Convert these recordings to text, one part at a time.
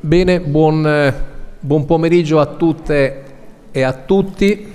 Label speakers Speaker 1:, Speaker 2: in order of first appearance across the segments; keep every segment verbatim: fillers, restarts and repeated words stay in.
Speaker 1: Bene, buon, eh, buon pomeriggio a tutte e a tutti.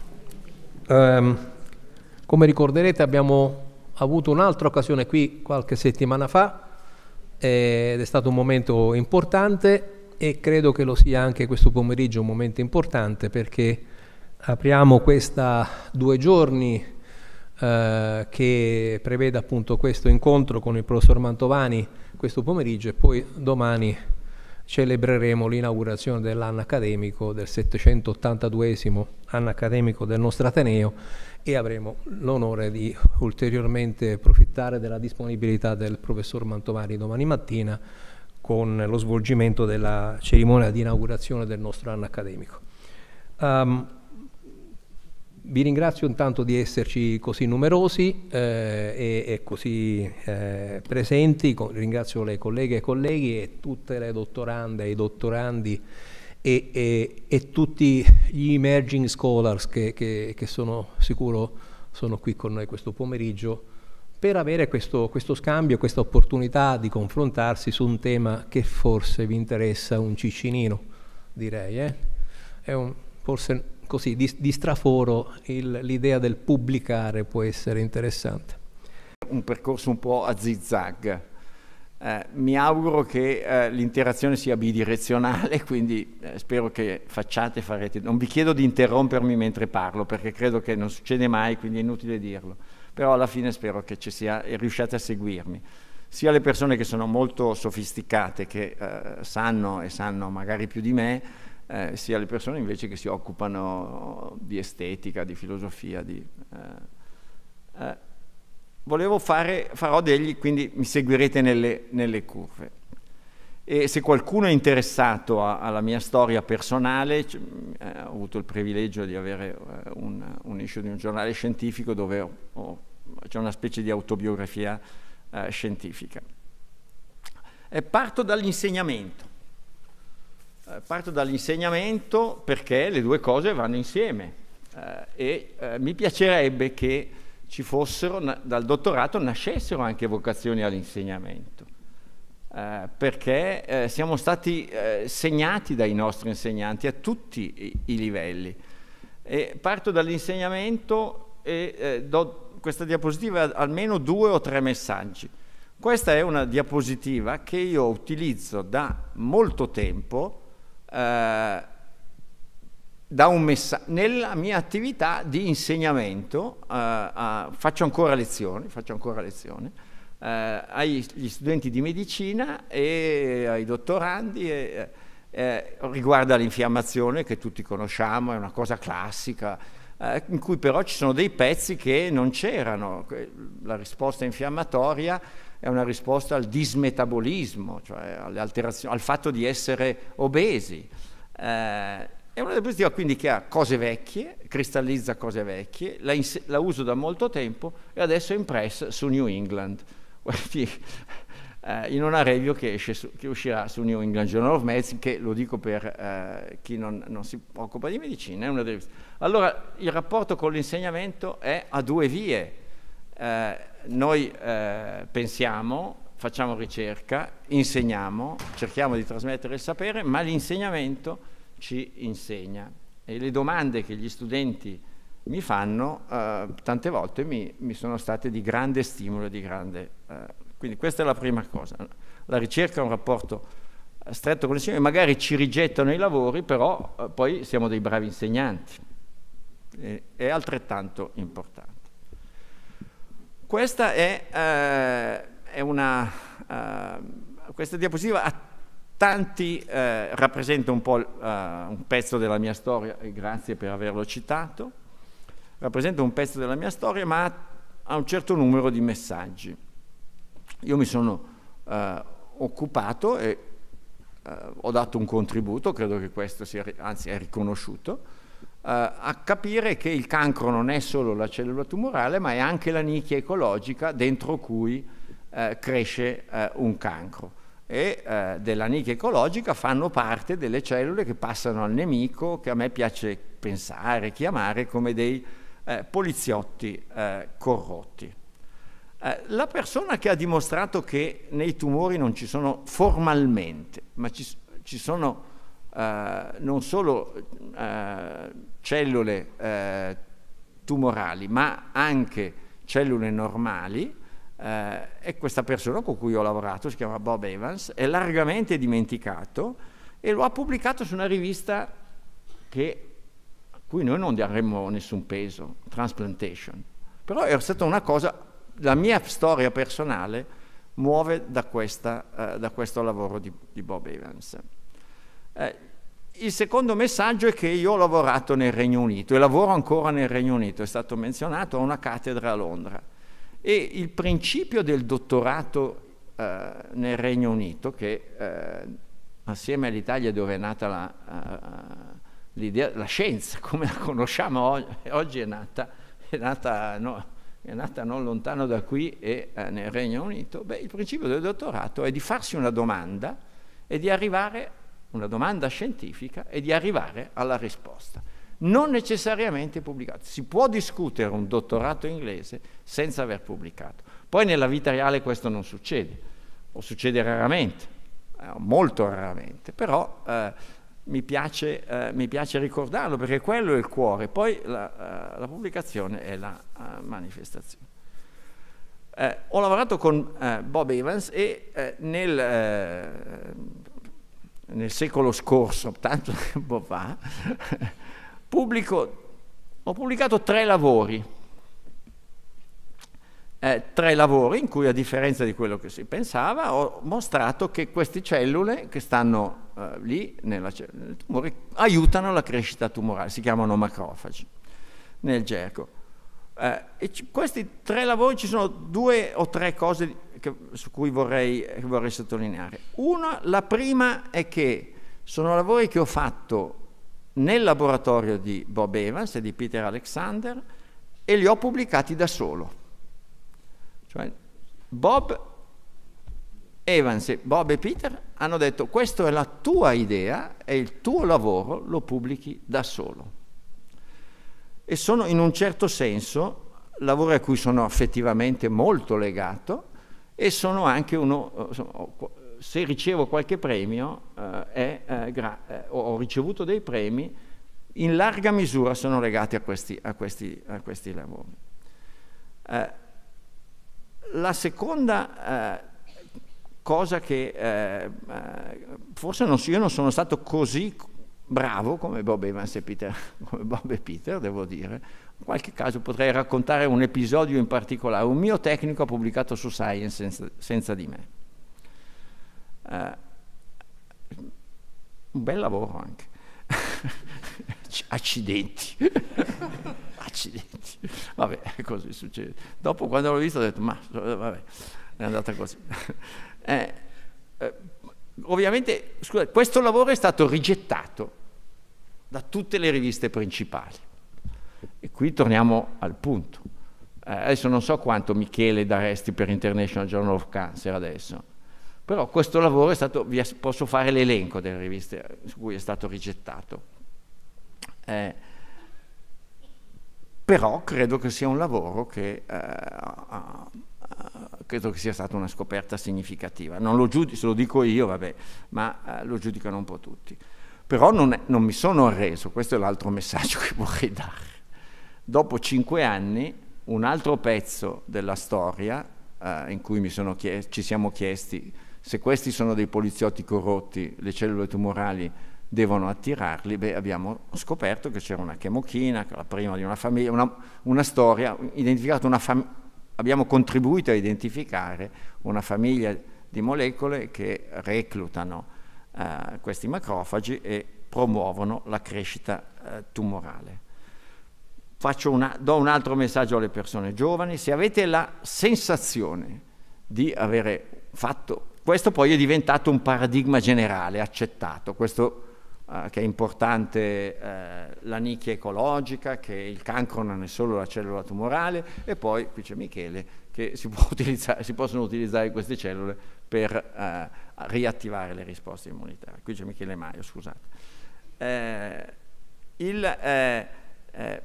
Speaker 1: Um, come ricorderete abbiamo avuto un'altra occasione qui qualche settimana fa eh, ed è stato un momento importante e credo che lo sia anche questo pomeriggio un momento importante perché apriamo questa due giorni eh, che prevede appunto questo incontro con il professor Mantovani questo pomeriggio e poi domani celebreremo l'inaugurazione dell'anno accademico, del settecentottantaduesimo anno accademico del nostro Ateneo e avremo l'onore di ulteriormente approfittare della disponibilità del professor Mantovani domani mattina con lo svolgimento della cerimonia di inaugurazione del nostro anno accademico. Um, Vi ringrazio intanto di esserci così numerosi eh, e, e così eh, presenti. Ringrazio le colleghe e colleghi e tutte le dottorande e i dottorandi e, e, e tutti gli emerging scholars che, che, che sono sicuro sono qui con noi questo pomeriggio per avere questo, questo scambio, questa opportunità di confrontarsi su un tema che forse vi interessa un ciccinino, direi. Eh? È un, forse così di, di straforo l'idea del pubblicare può essere interessante.
Speaker 2: Un percorso un po' a zigzag. Eh, mi auguro che eh, l'interazione sia bidirezionale, quindi eh, spero che facciate, farete. Non vi chiedo di interrompermi mentre parlo, perché credo che non succede mai, quindi è inutile dirlo. Però alla fine spero che ci sia e riusciate a seguirmi. Sia le persone che sono molto sofisticate, che eh, sanno e sanno magari più di me, Eh, sia le persone invece che si occupano di estetica, di filosofia. Di, eh, eh, volevo fare, farò degli, quindi mi seguirete nelle, nelle curve. E se qualcuno è interessato a, alla mia storia personale, eh, ho avuto il privilegio di avere eh, un, un issue di un giornale scientifico dove ho, ho, c'è una specie di autobiografia eh, scientifica. E parto dall'insegnamento. Parto dall'insegnamento perché le due cose vanno insieme eh, e eh, mi piacerebbe che ci fossero, dal dottorato nascessero anche vocazioni all'insegnamento, eh, perché eh, siamo stati eh, segnati dai nostri insegnanti a tutti i, i livelli. E parto dall'insegnamento e eh, do questa diapositiva almeno due o tre messaggi. Questa è una diapositiva che io utilizzo da molto tempo Uh, da un messaggio nella mia attività di insegnamento, uh, uh, faccio ancora lezioni, faccio ancora lezioni uh, agli studenti di medicina e ai dottorandi e, eh, riguarda l'infiammazione che tutti conosciamo, è una cosa classica, uh, in cui però ci sono dei pezzi che non c'erano. La risposta infiammatoria è una risposta al dismetabolismo, cioè alle alterazioni, al fatto di essere obesi. Eh, è una diapositiva quindi che ha cose vecchie, cristallizza cose vecchie, la, la uso da molto tempo e adesso è impressa su New England, eh, in una review che, esce su, che uscirà su New England Journal of Medicine, che lo dico per eh, chi non, non si occupa di medicina. È una delle... Allora, il rapporto con l'insegnamento è a due vie. Eh, noi eh, pensiamo, facciamo ricerca, insegniamo, cerchiamo di trasmettere il sapere, ma l'insegnamento ci insegna e le domande che gli studenti mi fanno eh, tante volte mi, mi sono state di grande stimolo, di grande, eh, quindi questa è la prima cosa. La ricerca è un rapporto stretto con l'insegnamento, magari ci rigettano i lavori, però eh, poi siamo dei bravi insegnanti, e, è altrettanto importante. Questa è, eh, è una, uh, questa diapositiva ha tanti, eh, rappresenta un po' uh, un pezzo della mia storia, e grazie per averlo citato, rappresenta un pezzo della mia storia, ma ha, ha un certo numero di messaggi. Io mi sono uh, occupato e uh, ho dato un contributo, credo che questo sia, anzi è riconosciuto, Uh, a capire che il cancro non è solo la cellula tumorale, ma è anche la nicchia ecologica dentro cui uh, cresce uh, un cancro. E uh, della nicchia ecologica fanno parte delle cellule che passano al nemico, che a me piace pensare, chiamare come dei uh, poliziotti uh, corrotti. Uh, la persona che ha dimostrato che nei tumori non ci sono formalmente, ma ci, ci sono eh, non solo eh, cellule eh, tumorali, ma anche cellule normali, eh, e questa persona con cui ho lavorato, si chiama Bob Evans, è largamente dimenticato e lo ha pubblicato su una rivista che, a cui noi non daremmo nessun peso, Transplantation. Però è stata una cosa, la mia storia personale muove da, questa, eh, da questo lavoro di, di Bob Evans. Eh, il secondo messaggio è che io ho lavorato nel Regno Unito e lavoro ancora nel Regno Unito, è stato menzionato, a una cattedra a Londra. E il principio del dottorato eh, nel Regno Unito, che eh, assieme all'Italia dove è nata la, uh, l'idea, la scienza, come la conosciamo oggi, oggi è nata, è nata no, è nata non lontano da qui e eh, nel Regno Unito, beh, il principio del dottorato è di farsi una domanda e di arrivare, una domanda scientifica, e di arrivare alla risposta. Non necessariamente pubblicato. Si può discutere un dottorato inglese senza aver pubblicato. Poi nella vita reale questo non succede, o succede raramente, eh, molto raramente, però eh, mi piace, eh, mi piace ricordarlo perché quello è il cuore, poi la, uh, la pubblicazione è la uh, manifestazione. Eh, ho lavorato con uh, Bob Evans e uh, nel, uh, nel secolo scorso, tanto tempo fa, pubblico, ho pubblicato tre lavori, eh, tre lavori in cui, a differenza di quello che si pensava, ho mostrato che queste cellule che stanno eh, lì nella, nel tumore aiutano la crescita tumorale, si chiamano macrofagi nel gergo. Eh, e c- questi tre lavori, ci sono due o tre cose che, su cui vorrei, che vorrei sottolineare. Una, la prima è che sono lavori che ho fatto nel laboratorio di Bob Evans e di Peter Alexander e li ho pubblicati da solo. Cioè Bob Evans e Bob e Peter hanno detto: questa è la tua idea, è il tuo lavoro, lo pubblichi da solo. E sono in un certo senso lavori a cui sono affettivamente molto legato e sono anche uno, se ricevo qualche premio, eh, è, eh, gra- eh, ho ricevuto dei premi, in larga misura sono legati a questi, a questi, a questi lavori. Eh, la seconda eh, cosa che eh, forse non, io non sono stato così bravo come Bob Evans e Peter, come Bob e Peter, devo dire. In qualche caso potrei raccontare un episodio in particolare. Un mio tecnico ha pubblicato su Science senza, senza di me. Uh, un bel lavoro anche. Accidenti. Accidenti. Vabbè, così succede. Dopo, quando l'ho visto, ho detto, ma vabbè, è andata così. eh, eh, ovviamente, scusa, questo lavoro è stato rigettato da tutte le riviste principali. E qui torniamo al punto. Eh, adesso non so quanto Michele daresti per International Journal of Cancer adesso, però questo lavoro è stato, vi posso fare l'elenco delle riviste su cui è stato rigettato. Eh, però credo che sia un lavoro che eh, uh, uh, credo che sia stata una scoperta significativa. Non lo giudico, se lo dico io, vabbè, ma uh, lo giudicano un po' tutti. Però non, è, non mi sono arreso, questo è l'altro messaggio che vorrei dare. Dopo cinque anni, un altro pezzo della storia uh, in cui mi sono chiest- ci siamo chiesti se questi sono dei poliziotti corrotti, le cellule tumorali devono attirarli, beh, abbiamo scoperto che c'era una chemochina, che la prima di una famiglia, una, una storia, identificato una fam- abbiamo contribuito a identificare una famiglia di molecole che reclutano uh, questi macrofagi e promuovono la crescita uh, tumorale. Faccio una, do un altro messaggio alle persone giovani: se avete la sensazione di avere fatto questo, poi è diventato un paradigma generale, accettato, questo uh, che è importante, uh, la nicchia ecologica, che il cancro non è solo la cellula tumorale, e poi qui c'è Michele, che si, può utilizzare, si possono utilizzare queste cellule per uh, riattivare le risposte immunitarie. Qui c'è Michele Maio, scusate. Eh, il, eh, eh,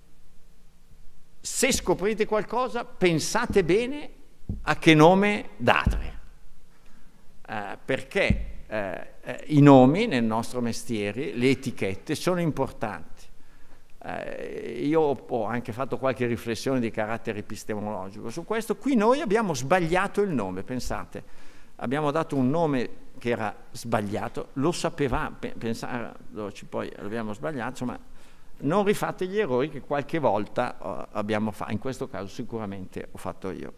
Speaker 2: se scoprite qualcosa, pensate bene a che nome date. Uh, perché eh, eh, i nomi nel nostro mestiere, le etichette sono importanti. Eh, io ho anche fatto qualche riflessione di carattere epistemologico su questo. Qui noi abbiamo sbagliato il nome, pensate, abbiamo dato un nome che era sbagliato, lo sapevamo, pensandoci poi l'abbiamo sbagliato, insomma, non rifate gli errori che qualche volta uh, abbiamo fatto, in questo caso sicuramente ho fatto io.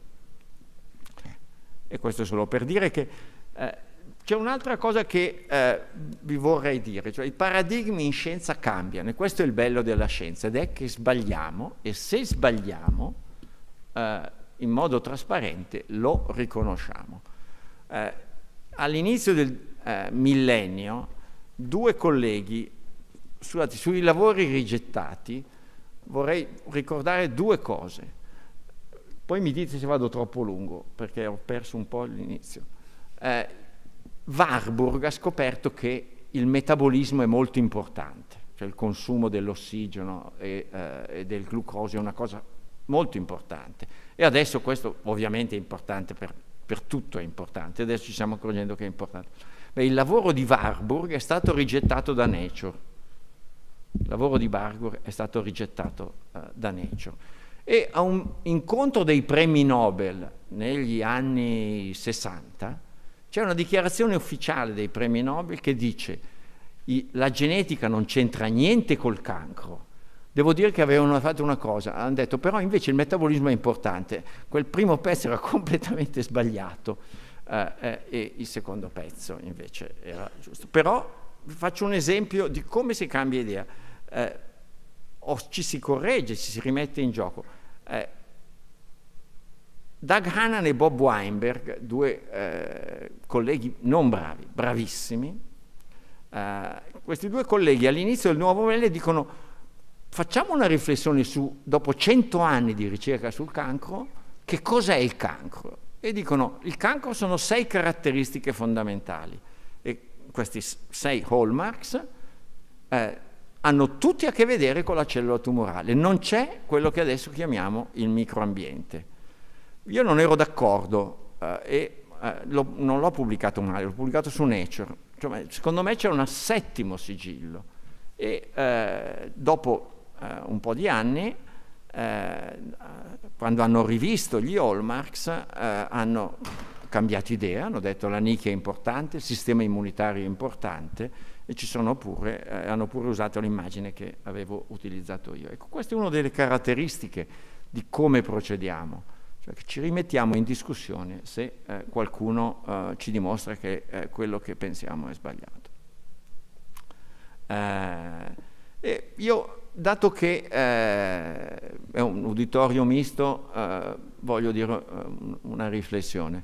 Speaker 2: E questo è solo per dire che eh, c'è un'altra cosa che eh, vi vorrei dire, cioè i paradigmi in scienza cambiano, e questo è il bello della scienza, ed è che sbagliamo, e se sbagliamo eh, in modo trasparente lo riconosciamo. Eh, all'inizio del eh, millennio due colleghi, scusate, sui lavori rigettati vorrei ricordare due cose, poi mi dite se vado troppo lungo perché ho perso un po' l'inizio. eh, Warburg ha scoperto che il metabolismo è molto importante, cioè il consumo dell'ossigeno e, eh, e del glucosio è una cosa molto importante, e adesso questo ovviamente è importante per, per tutto, è importante, adesso ci stiamo accorgendo che è importante. Beh, il lavoro di Warburg è stato rigettato da Nature, il lavoro di Warburg è stato rigettato uh, da Nature, e a un incontro dei premi Nobel negli anni sessanta c'è una dichiarazione ufficiale dei premi Nobel che dice: la genetica non c'entra niente col cancro. Devo dire che avevano fatto una cosa, hanno detto però invece il metabolismo è importante. Quel primo pezzo era completamente sbagliato eh, eh, e il secondo pezzo invece era giusto. Però vi faccio un esempio di come si cambia idea, eh, o ci si corregge, ci si rimette in gioco. Eh, Doug Hannah e Bob Weinberg, due eh, colleghi non bravi, bravissimi, eh, questi due colleghi all'inizio del nuovo millennio dicono: facciamo una riflessione su, dopo cento anni di ricerca sul cancro, che cos'è il cancro? E dicono: il cancro sono sei caratteristiche fondamentali, e questi sei hallmarks eh, hanno tutti a che vedere con la cellula tumorale, non c'è quello che adesso chiamiamo il microambiente. Io non ero d'accordo eh, e eh, lo, non l'ho pubblicato male, l'ho pubblicato su Nature. Cioè, secondo me c'è un settimo sigillo, e eh, dopo eh, un po' di anni, eh, quando hanno rivisto gli hallmarks, eh, hanno cambiato idea, hanno detto la nicchia è importante, il sistema immunitario è importante, e ci sono pure, eh, hanno pure usato l'immagine che avevo utilizzato io. Ecco, questa è una delle caratteristiche di come procediamo. Cioè che ci rimettiamo in discussione se eh, qualcuno eh, ci dimostra che eh, quello che pensiamo è sbagliato. Eh, e io, dato che eh, è un uditorio misto, eh, voglio dire eh, una riflessione.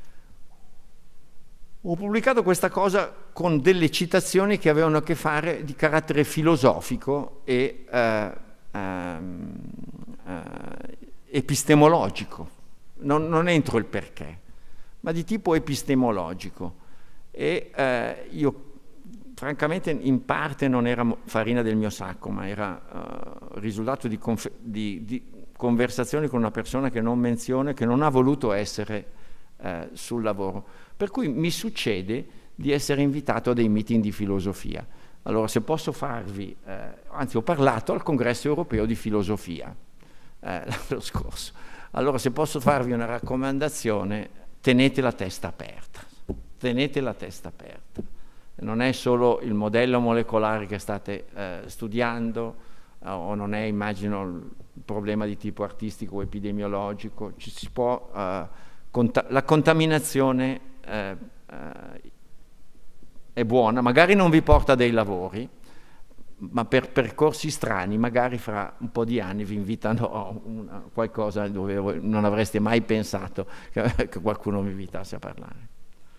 Speaker 2: Ho pubblicato questa cosa con delle citazioni che avevano a che fare di carattere filosofico e eh, ehm, eh, epistemologico, non, non entro il perché, ma di tipo epistemologico, e eh, io francamente in parte non era farina del mio sacco, ma era uh, risultato di, di, di conversazioni con una persona che non menziono, che non ha voluto essere uh, sul lavoro, per cui mi succede di essere invitato a dei meeting di filosofia. Allora, se posso farvi, uh, anzi ho parlato al congresso europeo di filosofia Eh, l'anno scorso. Allora, se posso farvi una raccomandazione, tenete la testa aperta, tenete la testa aperta. Non è solo il modello molecolare che state eh, studiando, eh, o non è, immagino, il problema di tipo artistico o epidemiologico. Ci si può, eh, conta- la contaminazione eh, eh, è buona, magari non vi porta dei lavori, ma per percorsi strani, magari fra un po' di anni vi invitano a una, qualcosa dove non avreste mai pensato che, che qualcuno vi invitasse a parlare.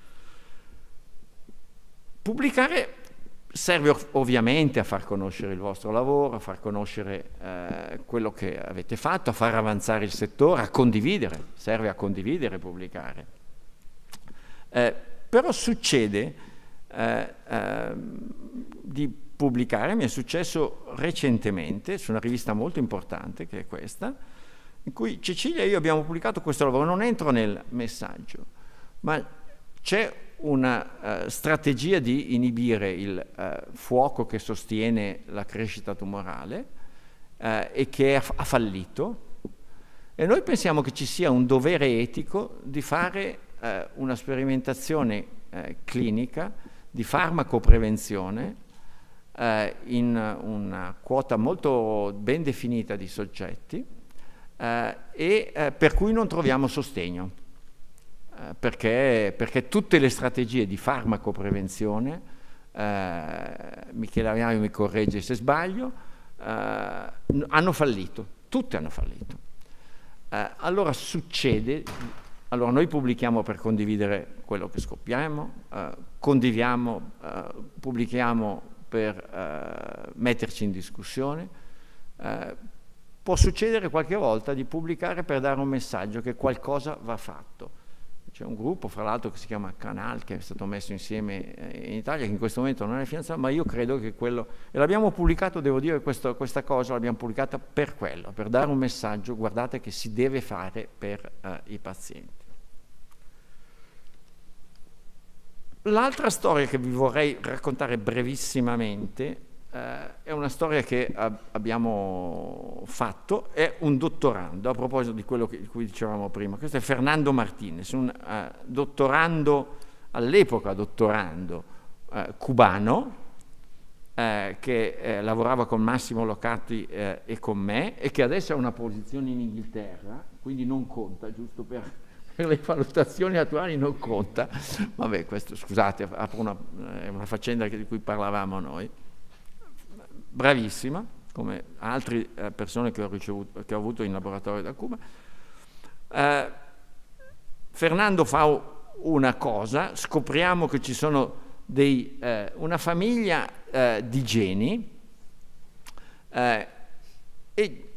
Speaker 2: Pubblicare serve ov- ovviamente a far conoscere il vostro lavoro, a far conoscere eh, quello che avete fatto, a far avanzare il settore, a condividere, serve a condividere, pubblicare. Eh, però succede eh, eh, di pubblicare, mi è successo recentemente su una rivista molto importante che è questa, in cui Cecilia e io abbiamo pubblicato questo lavoro. Non entro nel messaggio, ma c'è una uh, strategia di inibire il uh, fuoco che sostiene la crescita tumorale uh, e che ha, ha fallito, e noi pensiamo che ci sia un dovere etico di fare uh, una sperimentazione uh, clinica di farmacoprevenzione uh, in una quota molto ben definita di soggetti uh, e uh, per cui non troviamo sostegno. Perché, perché tutte le strategie di farmacoprevenzione, eh, Michele Ariario mi corregge se sbaglio, eh, hanno fallito, tutte hanno fallito. Eh, allora succede, allora noi pubblichiamo per condividere quello che scopriamo, eh, condividiamo, eh, pubblichiamo per eh, metterci in discussione, eh, può succedere qualche volta di pubblicare per dare un messaggio che qualcosa va fatto. C'è un gruppo, fra l'altro, che si chiama Canal, che è stato messo insieme in Italia, che in questo momento non è finanziato, ma io credo che quello... E l'abbiamo pubblicato, devo dire, questo, questa cosa l'abbiamo pubblicata per quello, per dare un messaggio, guardate, che si deve fare per uh, i pazienti. L'altra storia che vi vorrei raccontare brevissimamente Uh, è una storia che ab- abbiamo fatto, è un dottorando, a proposito di quello che, di cui dicevamo prima. Questo è Fernando Martinez, un uh, dottorando, all'epoca dottorando uh, cubano, uh, che uh, lavorava con Massimo Locati uh, e con me, e che adesso ha una posizione in Inghilterra, quindi non conta, giusto per, per le valutazioni attuali non conta. Vabbè, questo, scusate, apro una, è una faccenda di cui parlavamo noi. Bravissima, come altre eh, persone che ho, ricevuto, che ho avuto in laboratorio da Cuba. Eh, Fernando fa una cosa, scopriamo che ci sono dei, eh, una famiglia eh, di geni eh, e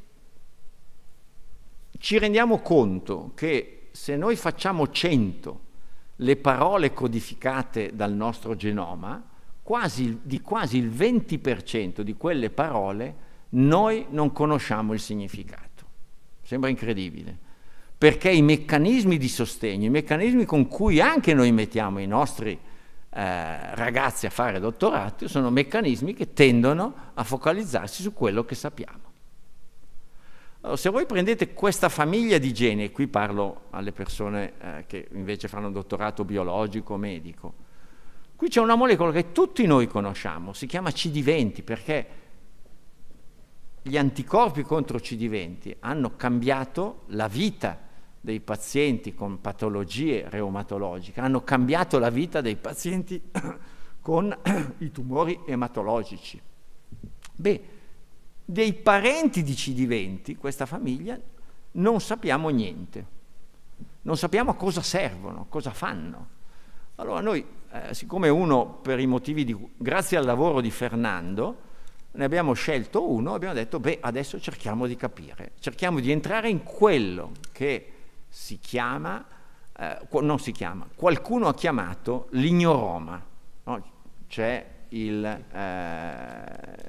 Speaker 2: ci rendiamo conto che se noi facciamo cento le parole codificate dal nostro genoma, Quasi, di quasi il venti per cento di quelle parole noi non conosciamo il significato. Sembra incredibile, perché i meccanismi di sostegno, i meccanismi con cui anche noi mettiamo i nostri eh, ragazzi a fare dottorato, sono meccanismi che tendono a focalizzarsi su quello che sappiamo. Allora, se voi prendete questa famiglia di geni, e qui parlo alle persone eh, che invece fanno un dottorato biologico o medico, qui c'è una molecola che tutti noi conosciamo, si chiama C D venti, perché gli anticorpi contro C D venti hanno cambiato la vita dei pazienti con patologie reumatologiche, hanno cambiato la vita dei pazienti con i tumori ematologici. Beh, dei parenti di C D venti, questa famiglia, non sappiamo niente, non sappiamo a cosa servono, cosa fanno. Allora noi, eh, siccome uno per i motivi di... grazie al lavoro di Fernando, ne abbiamo scelto uno, abbiamo detto, beh, adesso cerchiamo di capire, cerchiamo di entrare in quello che si chiama, eh, non si chiama, qualcuno ha chiamato l'ignoroma, no? C'è il, eh,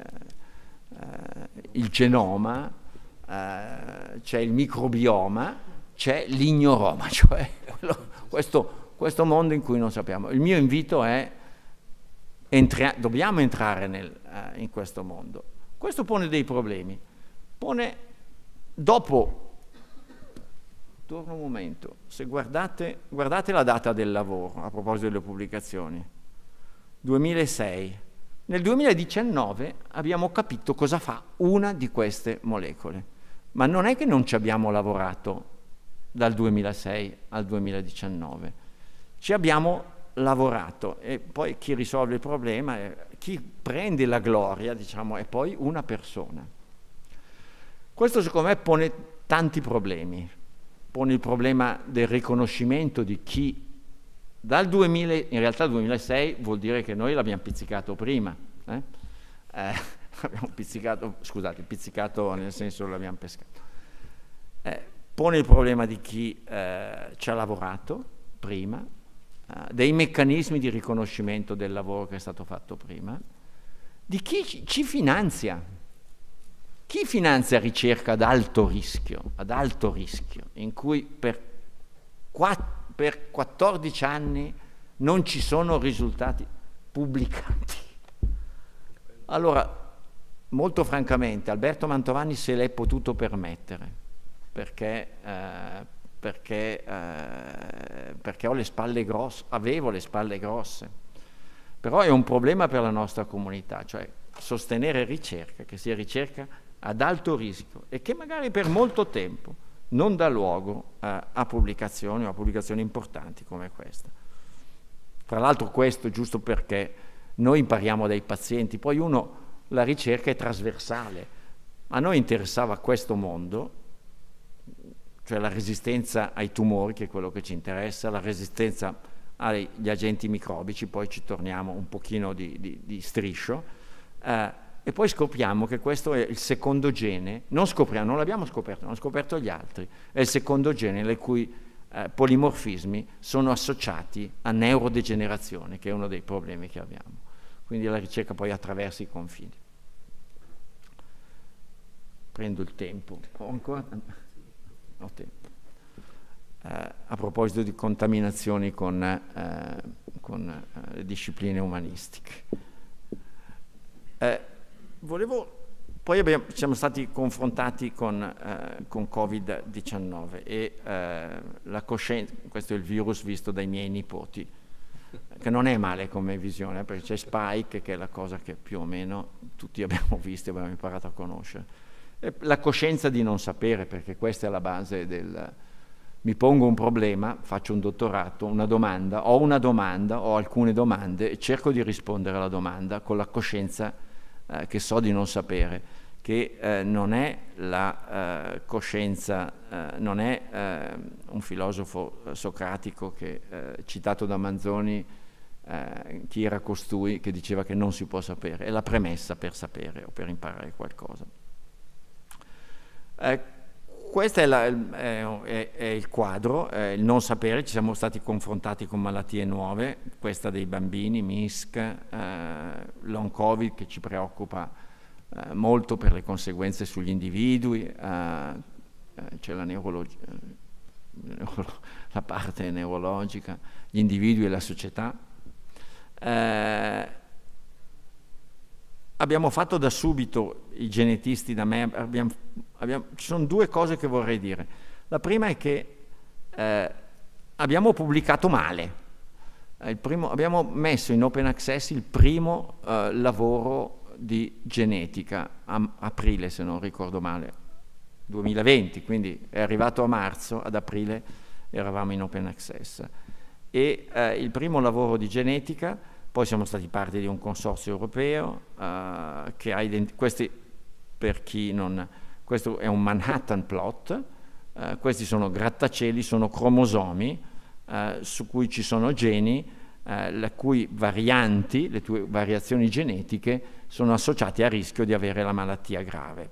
Speaker 2: eh, il genoma, eh, c'è il microbioma, c'è l'ignoroma, cioè quello, questo... questo mondo in cui non sappiamo. Il mio invito è, entri- dobbiamo entrare nel, uh, in questo mondo. Questo pone dei problemi. Pone, dopo, torno un momento, se guardate, guardate la data del lavoro, a proposito delle pubblicazioni, duemilasei. Nel duemiladiciannove abbiamo capito cosa fa una di queste molecole, ma non è che non ci abbiamo lavorato dal duemilasei al duemiladiciannove. Ci abbiamo lavorato e poi chi risolve il problema, è, chi prende la gloria, diciamo, è poi una persona. Questo secondo me pone tanti problemi. Pone il problema del riconoscimento di chi dal duemila, in realtà il duemilasei vuol dire che noi l'abbiamo pizzicato prima. Eh? Eh, abbiamo pizzicato, scusate, pizzicato nel senso l'abbiamo pescato. Eh, pone il problema di chi eh, ci ha lavorato prima, dei meccanismi di riconoscimento del lavoro che è stato fatto prima, di chi ci finanzia. Chi finanzia ricerca ad alto rischio, ad alto rischio, in cui per, quatt- per quattordici anni non ci sono risultati pubblicati. Allora, molto francamente, Alberto Mantovani se l'è potuto permettere, perché, eh, perché, eh, perché ho le spalle grosse, avevo le spalle grosse. Però è un problema per la nostra comunità, cioè sostenere ricerca, che sia ricerca ad alto rischio e che magari per molto tempo non dà luogo eh, a pubblicazioni o a pubblicazioni importanti come questa. Tra l'altro questo giusto perché noi impariamo dai pazienti, poi uno, la ricerca è trasversale. A noi interessava questo mondo, cioè la resistenza ai tumori, che è quello che ci interessa, la resistenza agli agenti microbici, poi ci torniamo un pochino di, di, di striscio, eh, e poi scopriamo che questo è il secondo gene, non scopriamo, non l'abbiamo scoperto, l'hanno scoperto gli altri, è il secondo gene le cui eh, polimorfismi sono associati a neurodegenerazione, che è uno dei problemi che abbiamo. Quindi la ricerca poi attraversa i confini. Prendo il tempo, ho ancora? Ho tempo. Eh, a proposito di contaminazioni con, eh, con eh, le discipline umanistiche. Eh, Volevo, poi abbiamo, siamo stati confrontati con, eh, con Covid diciannove e eh, la coscienza, questo è il virus visto dai miei nipoti, che non è male come visione, perché c'è Spike, che è la cosa che più o meno tutti abbiamo visto e abbiamo imparato a conoscere. E la coscienza di non sapere, perché questa è la base del... Mi pongo un problema, faccio un dottorato, una domanda, ho una domanda, ho alcune domande e cerco di rispondere alla domanda con la coscienza Eh, che so di non sapere, che eh, non è la eh, coscienza, eh, non è eh, un filosofo eh, socratico che, eh, citato da Manzoni, eh, chi era costui che diceva che non si può sapere, è la premessa per sapere o per imparare qualcosa. Eh, questo è, la, è, è, è il quadro, eh, il non sapere. Ci siamo stati confrontati con malattie nuove, questa dei bambini, M I S C, eh, long Covid, che ci preoccupa eh, molto per le conseguenze sugli individui, eh, eh, c'è la, neurologia, la parte neurologica, gli individui e la società. Eh, Abbiamo fatto da subito, i genetisti da me, abbiamo, abbiamo, ci sono due cose che vorrei dire. La prima è che eh, abbiamo pubblicato male. Il primo, abbiamo messo in open access il primo eh, lavoro di genetica, a aprile se non ricordo male, duemilaventi, quindi è arrivato a marzo, ad aprile eravamo in open access. E eh, il primo lavoro di genetica. Poi siamo stati parte di un consorzio europeo uh, che ha identificato, questi per chi non, questo è un Manhattan plot, uh, questi sono grattacieli, sono cromosomi uh, su cui ci sono geni, uh, le cui varianti, le tue variazioni genetiche sono associate a rischio di avere la malattia grave.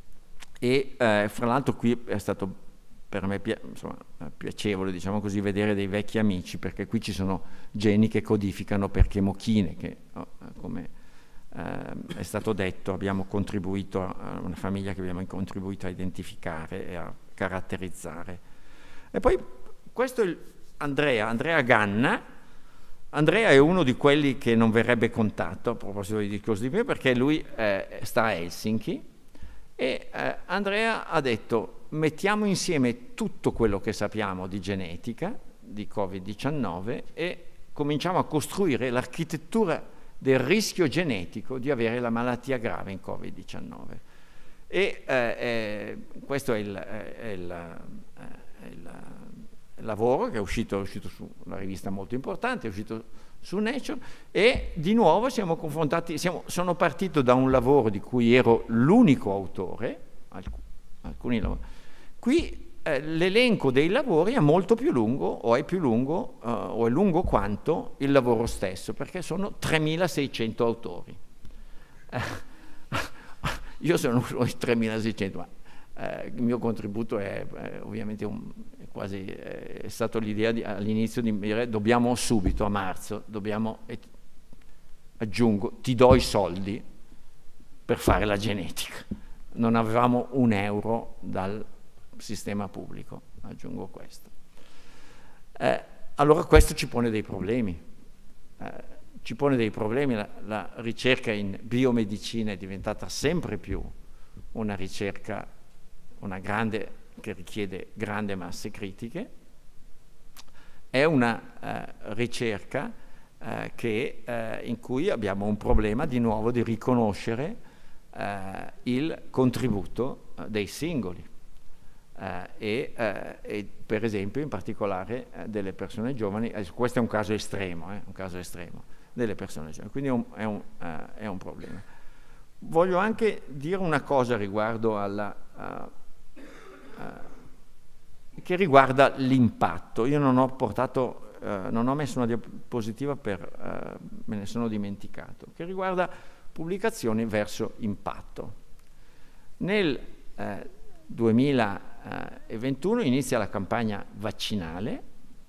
Speaker 2: E uh, fra l'altro qui è stato per me insomma, piacevole, diciamo così, vedere dei vecchi amici, perché qui ci sono geni che codificano per chemochine, che come eh, è stato detto abbiamo contribuito a una famiglia che abbiamo contribuito a identificare e a caratterizzare. E poi questo è il Andrea, Andrea Ganna. Andrea è uno di quelli che non verrebbe contato, a proposito di discorsi di prima, perché lui eh, sta a Helsinki e eh, Andrea ha detto: mettiamo insieme tutto quello che sappiamo di genetica, di Covid diciannove, e cominciamo a costruire l'architettura del rischio genetico di avere la malattia grave in Covid diciannove. E eh, eh, questo è il, è il, è il, il lavoro che è uscito, è uscito su una rivista molto importante, è uscito su Nature, e di nuovo siamo confrontati, siamo, sono partito da un lavoro di cui ero l'unico autore, alc alcuni lavori. Qui eh, l'elenco dei lavori è molto più lungo, o è più lungo, uh, o è lungo quanto il lavoro stesso, perché sono tremilaseicento autori. Eh, io sono uno di tremilaseicento, ma eh, il mio contributo è, è ovviamente un, è quasi è stato l'idea all'inizio di dire: dobbiamo subito a marzo, dobbiamo, e aggiungo, ti do i soldi per fare la genetica. Non avevamo un euro dal sistema pubblico, aggiungo questo. Eh, allora questo ci pone dei problemi, eh, ci pone dei problemi, la, la ricerca in biomedicina è diventata sempre più una ricerca, una grande, che richiede grandi masse critiche, è una eh, ricerca eh, che, eh, in cui abbiamo un problema di nuovo di riconoscere eh, il contributo eh, dei singoli eh, e, eh, e per esempio in particolare eh, delle persone giovani. Eh, questo è un caso estremo, eh, un caso estremo delle persone giovani, quindi è un, è un, uh, è un problema. Voglio anche dire una cosa riguardo alla uh, uh, che riguarda l'impatto. Io non ho portato, uh, non ho messo una diapositiva per, uh, me ne sono dimenticato, che riguarda pubblicazioni verso impatto. Nel uh, duemilaventuno inizia la campagna vaccinale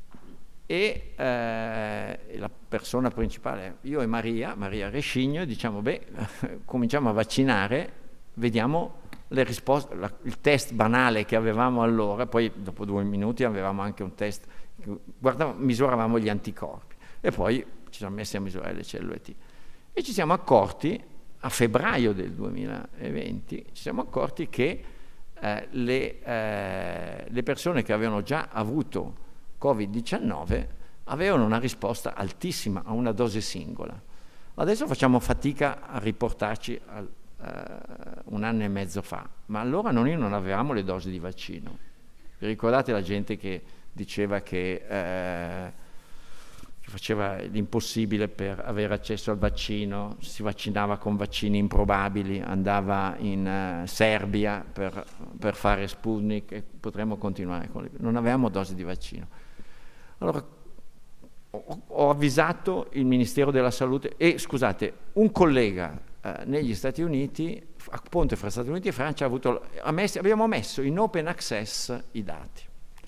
Speaker 2: e eh, la persona principale, io e Maria, Maria Rescigno, diciamo, beh, cominciamo a vaccinare, vediamo le risposte, la, il test banale che avevamo allora, poi dopo due minuti avevamo anche un test, guardavamo, misuravamo gli anticorpi e poi ci siamo messi a misurare le cellule T. E ci siamo accorti, a febbraio del duemilaventi, ci siamo accorti che eh, le, eh, le persone che avevano già avuto covid diciannove avevano una risposta altissima a una dose singola. Adesso facciamo fatica a riportarci a uh, un anno e mezzo fa, ma allora noi non avevamo le dosi di vaccino. Vi ricordate la gente che diceva che, eh, che faceva l'impossibile per avere accesso al vaccino, si vaccinava con vaccini improbabili, andava in uh, Serbia per, per fare Sputnik e potremmo continuare con le... Non avevamo dosi di vaccino. Allora, ho, ho avvisato il Ministero della Salute e, scusate, un collega eh, negli Stati Uniti, a ponte fra Stati Uniti e Francia, ha avuto, ha messo, abbiamo messo in open access i dati.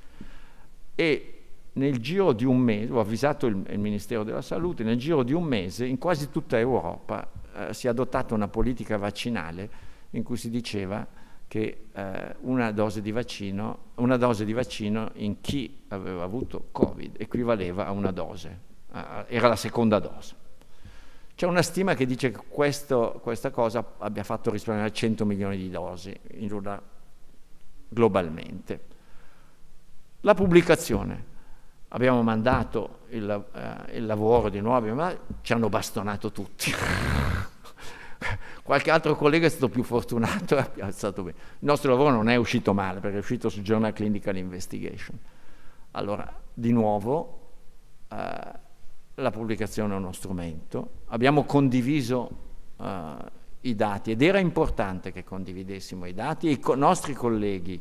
Speaker 2: E nel giro di un mese, ho avvisato il, il Ministero della Salute, nel giro di un mese, in quasi tutta Europa, eh, si è adottata una politica vaccinale in cui si diceva che eh, una dose di vaccino, una dose di vaccino in chi aveva avuto Covid equivaleva a una dose, eh, era la seconda dose. C'è una stima che dice che questo, questa cosa abbia fatto risparmiare cento milioni di dosi in una, globalmente. La pubblicazione. Abbiamo mandato il, eh, il lavoro di nuovo, ma ci hanno bastonato tutti. Qualche altro collega è stato più fortunato e ha piazzato bene. Il nostro lavoro non è uscito male perché è uscito sul Journal Clinical Investigation. Allora, di nuovo, eh, la pubblicazione è uno strumento. Abbiamo condiviso eh, i dati ed era importante che condividessimo i dati e i co- nostri colleghi,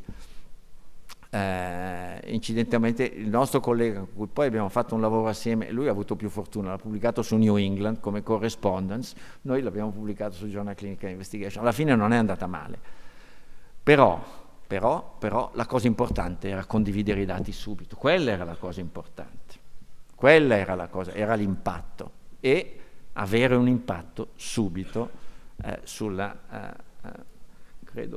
Speaker 2: eh, incidentalmente il nostro collega con cui poi abbiamo fatto un lavoro assieme, lui ha avuto più fortuna, l'ha pubblicato su New England come correspondence, noi l'abbiamo pubblicato su Journal Clinical Investigation, alla fine non è andata male, però, però, però la cosa importante era condividere i dati subito, quella era la cosa importante, quella era la cosa, era l'impatto e avere un impatto subito eh, sulla, eh, eh, credo,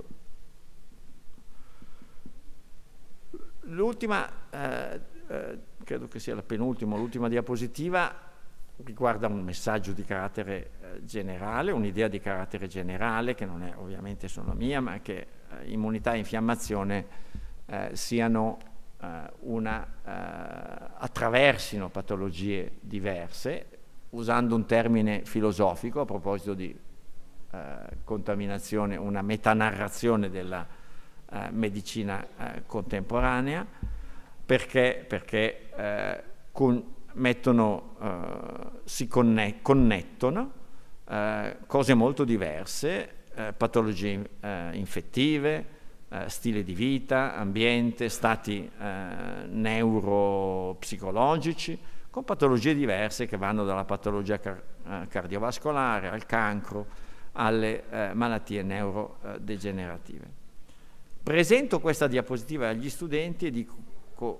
Speaker 2: l'ultima, eh, eh, credo che sia la penultima, l'ultima diapositiva, riguarda un messaggio di carattere eh, generale, un'idea di carattere generale, che non è ovviamente solo mia, ma che eh, immunità e infiammazione eh, siano eh, una, eh, attraversino patologie diverse, usando un termine filosofico a proposito di eh, contaminazione, una metanarrazione della Uh, medicina uh, contemporanea, perché, perché uh, con, mettono, uh, si conne- connettono uh, cose molto diverse, uh, patologie uh, infettive, uh, stile di vita, ambiente, stati uh, neuropsicologici, con patologie diverse che vanno dalla patologia car- uh, cardiovascolare al cancro, alle uh, malattie neurodegenerative. Presento questa diapositiva agli studenti e dico,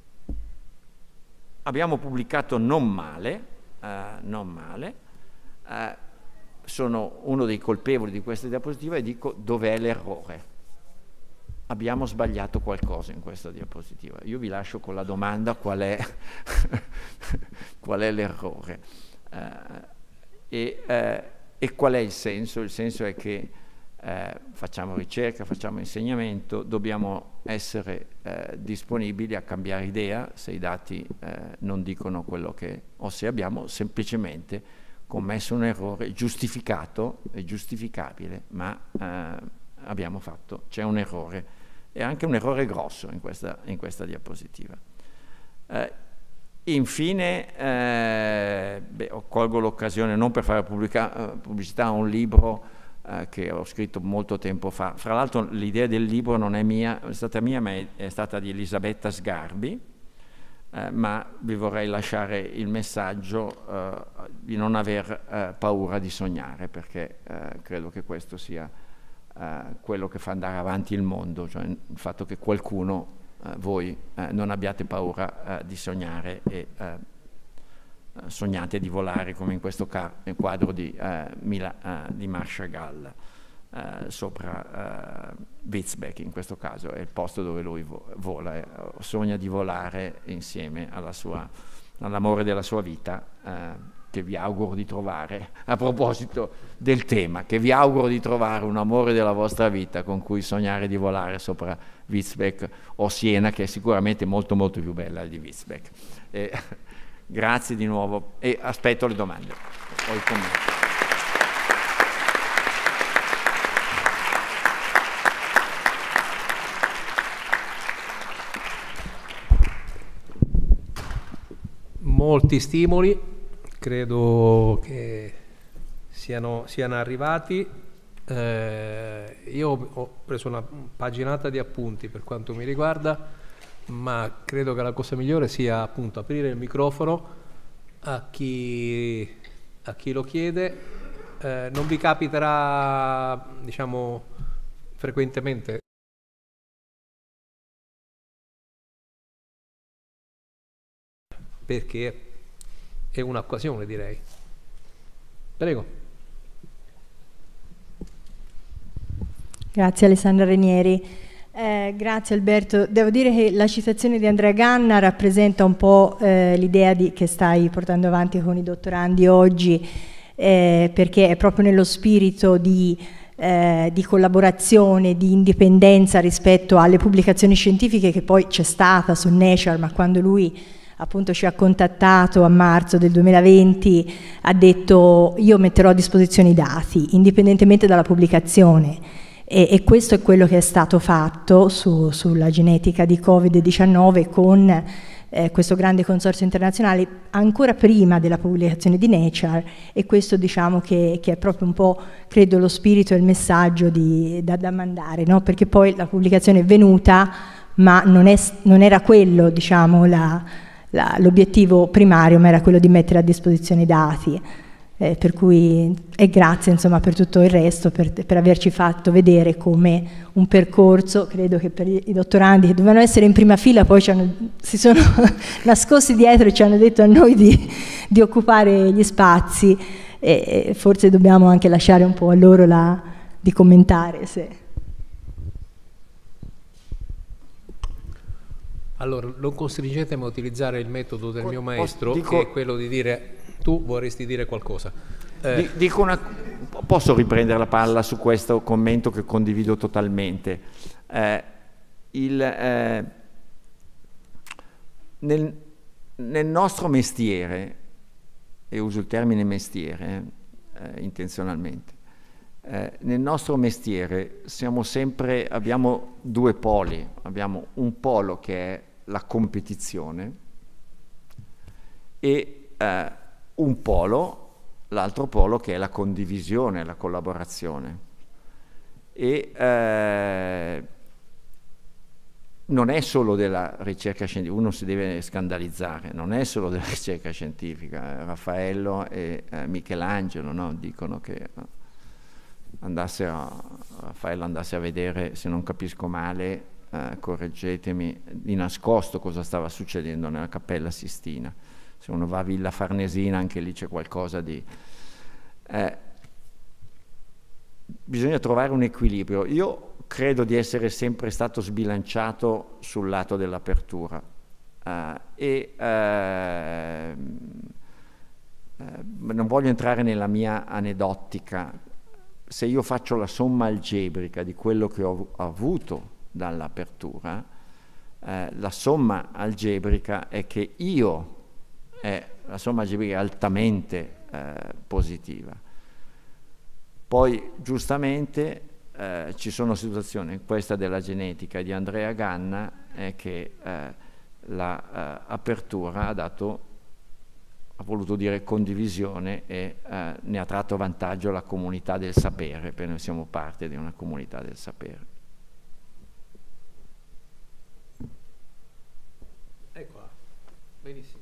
Speaker 2: abbiamo pubblicato non male, eh, non male, eh, sono uno dei colpevoli di questa diapositiva e dico dov'è l'errore. Abbiamo sbagliato qualcosa in questa diapositiva. Io vi lascio con la domanda qual è, qual è l'errore. e, eh, e qual è il senso? Il senso è che eh, facciamo ricerca, facciamo insegnamento, dobbiamo essere eh, disponibili a cambiare idea se i dati eh, non dicono quello che, o se abbiamo semplicemente commesso un errore giustificato e giustificabile, ma eh, abbiamo fatto, c'è un errore, e anche un errore grosso in questa, in questa diapositiva. Eh, infine, eh, beh, colgo l'occasione non per fare pubblica, pubblicità a un libro eh, che ho scritto molto tempo fa. Fra l'altro l'idea del libro non è mia, è stata mia, ma è, è stata di Elisabetta Sgarbi, eh, ma vi vorrei lasciare il messaggio eh, di non aver eh, paura di sognare, perché eh, credo che questo sia eh, quello che fa andare avanti il mondo, cioè il fatto che qualcuno, Uh, voi uh, non abbiate paura uh, di sognare e uh, uh, sognate di volare, come in questo quadro di, uh, Mila, uh, di Marc Chagall uh, sopra uh, Witzbeck, in questo caso è il posto dove lui vo vola, eh, sogna di volare insieme alla sua, all'amore della sua vita, uh, che vi auguro di trovare, a proposito del tema, che vi auguro di trovare un amore della vostra vita con cui sognare di volare sopra Witzbeck o Siena, che è sicuramente molto molto più bella di Witzbeck. Eh, grazie di nuovo e aspetto le domande o i commenti.
Speaker 1: Molti stimoli, credo che siano, siano arrivati. Eh, io ho preso una paginata di appunti per quanto mi riguarda, ma credo che la cosa migliore sia appunto aprire il microfono a chi, a chi lo chiede. Eh, non vi capiterà, diciamo, frequentemente perché è un'occasione, direi. Prego.
Speaker 3: Grazie Alessandra Renieri. Eh, grazie Alberto. Devo dire che la citazione di Andrea Ganna rappresenta un po' eh, l'idea che stai portando avanti con i dottorandi oggi, eh, perché è proprio nello spirito di, eh, di collaborazione, di indipendenza rispetto alle pubblicazioni scientifiche che poi c'è stata su Nature, ma quando lui appunto ci ha contattato a marzo del duemilaventi ha detto: io metterò a disposizione i dati indipendentemente dalla pubblicazione, e, e questo è quello che è stato fatto su, sulla genetica di Covid diciannove con eh, questo grande consorzio internazionale ancora prima della pubblicazione di Nature, e questo diciamo che, che è proprio un po', credo, lo spirito e il messaggio di, da, da mandare, no? Perché poi la pubblicazione è venuta, ma non, è, non era quello, diciamo, la l'obiettivo primario, ma era quello di mettere a disposizione i dati, eh, per cui e grazie insomma per tutto il resto, per, per averci fatto vedere come un percorso. Credo che per i dottorandi che dovevano essere in prima fila poi ci hanno, si sono nascosti dietro e ci hanno detto a noi di, di occupare gli spazi, e, e forse dobbiamo anche lasciare un po' a loro la, di commentare se...
Speaker 1: Allora, non costringetemi a utilizzare il metodo del mio maestro,
Speaker 2: dico,
Speaker 1: che è quello di dire: tu vorresti dire qualcosa. Eh.
Speaker 2: Dico una, posso riprendere la palla su questo commento che condivido totalmente. Eh, il, eh, nel, nel nostro mestiere, e uso il termine mestiere eh, intenzionalmente, eh, nel nostro mestiere siamo sempre, abbiamo due poli. Abbiamo un polo che è la competizione e eh, un polo, l'altro polo, che è la condivisione, la collaborazione. E eh, non è solo della ricerca scientifica, uno si deve scandalizzare, non è solo della ricerca scientifica. Raffaello e eh, Michelangelo, no? Dicono che andasse a, Raffaello andasse a vedere, se non capisco male, Uh, correggetemi, di nascosto cosa stava succedendo nella Cappella Sistina. Se uno va a Villa Farnesina, anche lì c'è qualcosa di... Eh, bisogna trovare un equilibrio. Io credo di essere sempre stato sbilanciato sul lato dell'apertura uh, e uh, non voglio entrare nella mia aneddotica, se io faccio la somma algebrica di quello che ho avuto dall'apertura, eh, la somma algebrica è che io, è, la somma algebrica è altamente eh, positiva. Poi giustamente eh, ci sono situazioni, questa della genetica di Andrea Ganna, è che eh, l'apertura ha dato, ha voluto dire condivisione e eh, ne ha tratto vantaggio la comunità del sapere, perché noi siamo parte di una comunità del sapere.
Speaker 1: Ecco, benissimo.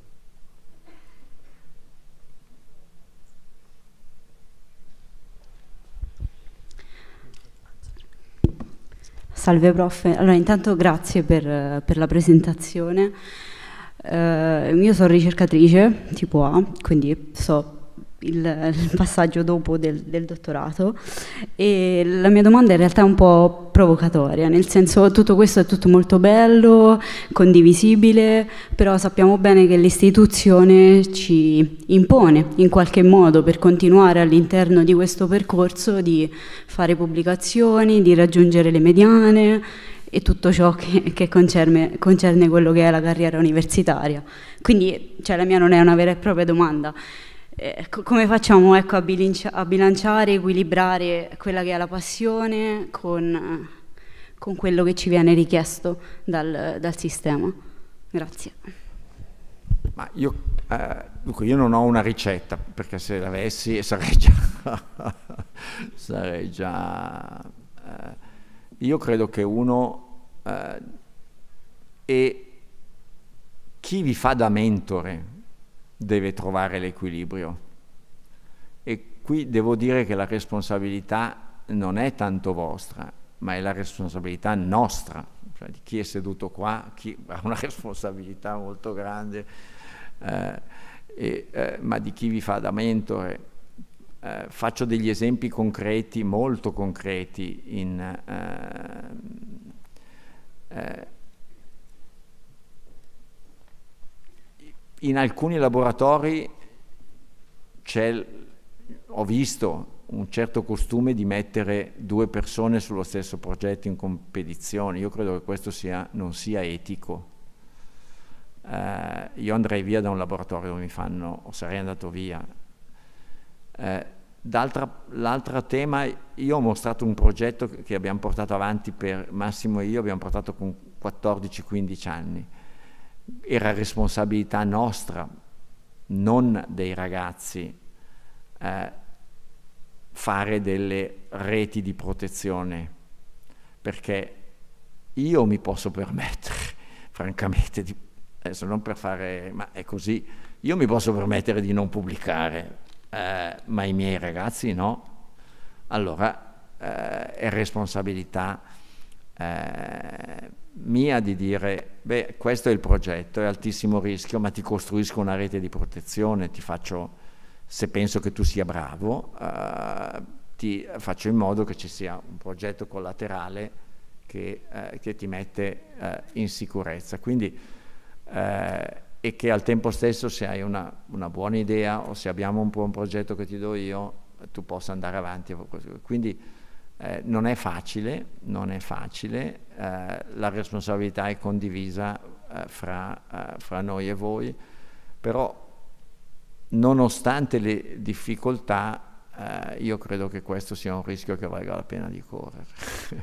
Speaker 4: Salve prof, allora intanto grazie per, per la presentazione. Uh, io sono ricercatrice tipo A, quindi so il, il passaggio dopo del, del dottorato, e la mia domanda in realtà è un po' provocatoria, nel senso, tutto questo è tutto molto bello, condivisibile, però sappiamo bene che l'istituzione ci impone in qualche modo, per continuare all'interno di questo percorso, di fare pubblicazioni, di raggiungere le mediane e tutto ciò che, che concerne, concerne quello che è la carriera universitaria. Quindi, cioè, la mia non è una vera e propria domanda. Eh, come facciamo, ecco, a, bilancia, a bilanciare, equilibrare quella che è la passione con, con quello che ci viene richiesto dal, dal sistema? Grazie.
Speaker 2: Ma io, eh, dunque, io non ho una ricetta, perché se l'avessi sarei già... sarei già eh, io credo che uno eh, e chi vi fa da mentore deve trovare l'equilibrio, e qui devo dire che la responsabilità non è tanto vostra, ma è la responsabilità nostra, cioè di chi è seduto qua, chi ha una responsabilità molto grande, eh, e, eh, ma di chi vi fa da mentore. Eh, faccio degli esempi concreti, molto concreti, in, eh, eh, in alcuni laboratori c'è, ho visto un certo costume di mettere due persone sullo stesso progetto in competizione. Io credo che questo sia, non sia etico. Eh, io andrei via da un laboratorio dove mi fanno, o sarei andato via. Eh, l'altro tema, io ho mostrato un progetto che abbiamo portato avanti per Massimo e io, abbiamo portato con quattordici quindici anni. Era responsabilità nostra, non dei ragazzi, eh, fare delle reti di protezione, perché io mi posso permettere, francamente, di, adesso non per fare, ma è così, io mi posso permettere di non pubblicare, eh, ma i miei ragazzi no. Allora eh, è responsabilità eh, mia di dire, beh, questo è il progetto, è altissimo rischio, ma ti costruisco una rete di protezione, ti faccio, se penso che tu sia bravo, eh, ti faccio in modo che ci sia un progetto collaterale che, eh, che ti mette eh, in sicurezza. Quindi eh, e che al tempo stesso, se hai una, una buona idea o se abbiamo un po' un progetto che ti do io, tu possa andare avanti. Quindi eh, non è facile, non è facile, eh, la responsabilità è condivisa eh, fra, eh, fra noi e voi, però nonostante le difficoltà eh, io credo che questo sia un rischio che valga la pena di correre.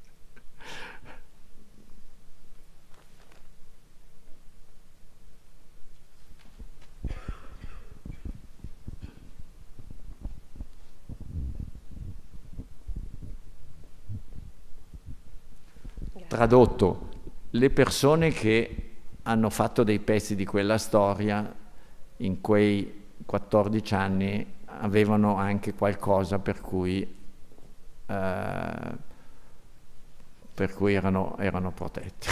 Speaker 2: Tradotto, le persone che hanno fatto dei pezzi di quella storia in quei quattordici anni avevano anche qualcosa per cui, eh, per cui erano, erano protetti.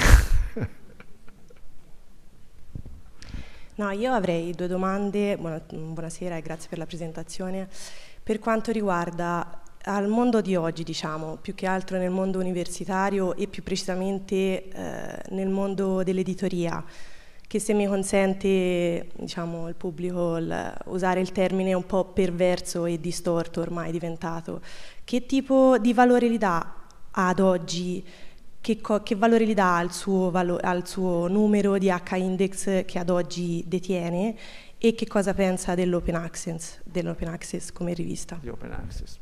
Speaker 5: No, io avrei due domande. Buona, buonasera e grazie per la presentazione. Per quanto riguarda al mondo di oggi, diciamo, più che altro nel mondo universitario e più precisamente eh, nel mondo dell'editoria, che, se mi consente, diciamo, il pubblico, il, usare il termine un po' perverso e distorto ormai diventato, che tipo di valore gli dà ad oggi, che, che valore gli dà al suo, al suo numero di H-index che ad oggi detiene, e che cosa pensa dell'Open Access, dell'Open Access come rivista?
Speaker 2: Di Open Access.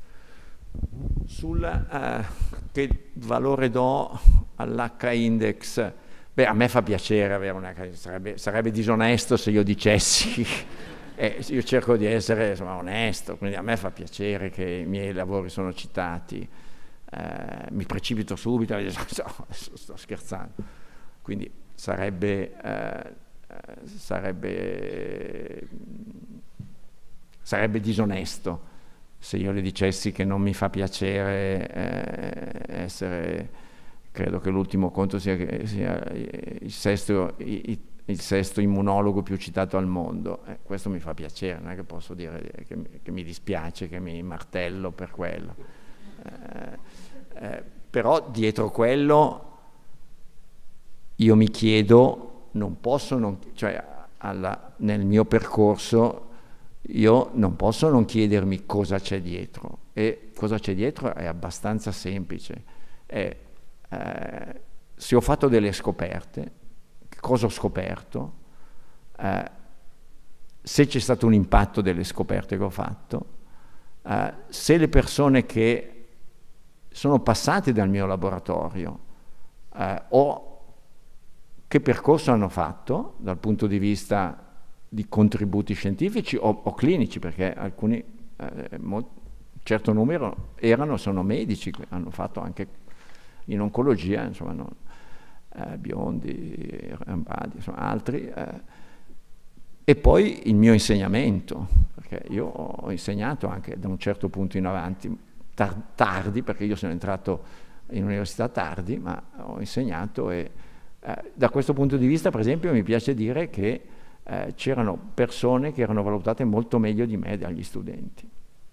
Speaker 2: Sul uh, che valore do all'H-index, beh, a me fa piacere avere una, sarebbe, sarebbe disonesto se io dicessi, eh, io cerco di essere, insomma, onesto, quindi a me fa piacere che i miei lavori sono citati, eh, mi precipito subito, no, sto scherzando, quindi sarebbe, eh, sarebbe, sarebbe disonesto se io le dicessi che non mi fa piacere eh, essere, credo che l'ultimo conto sia, sia il, sesto, il, il sesto immunologo più citato al mondo. Eh, questo mi fa piacere, non è che posso dire che, che mi dispiace, che mi martello per quello. Eh, eh, però dietro quello io mi chiedo, non posso, non, cioè alla, nel mio percorso io non posso non chiedermi cosa c'è dietro, e cosa c'è dietro è abbastanza semplice. È, eh, se ho fatto delle scoperte, cosa ho scoperto, eh, se c'è stato un impatto delle scoperte che ho fatto, eh, se le persone che sono passate dal mio laboratorio eh, o che percorso hanno fatto dal punto di vista di contributi scientifici o, o clinici, perché alcuni, eh, un certo numero erano, sono medici, hanno fatto anche in oncologia, insomma, no, eh, Biondi, Rambadi, insomma, altri, eh, e poi il mio insegnamento, perché io ho insegnato anche da un certo punto in avanti, tar tardi, perché io sono entrato in università tardi, ma ho insegnato e eh, da questo punto di vista, per esempio, mi piace dire che Eh, c'erano persone che erano valutate molto meglio di me dagli studenti.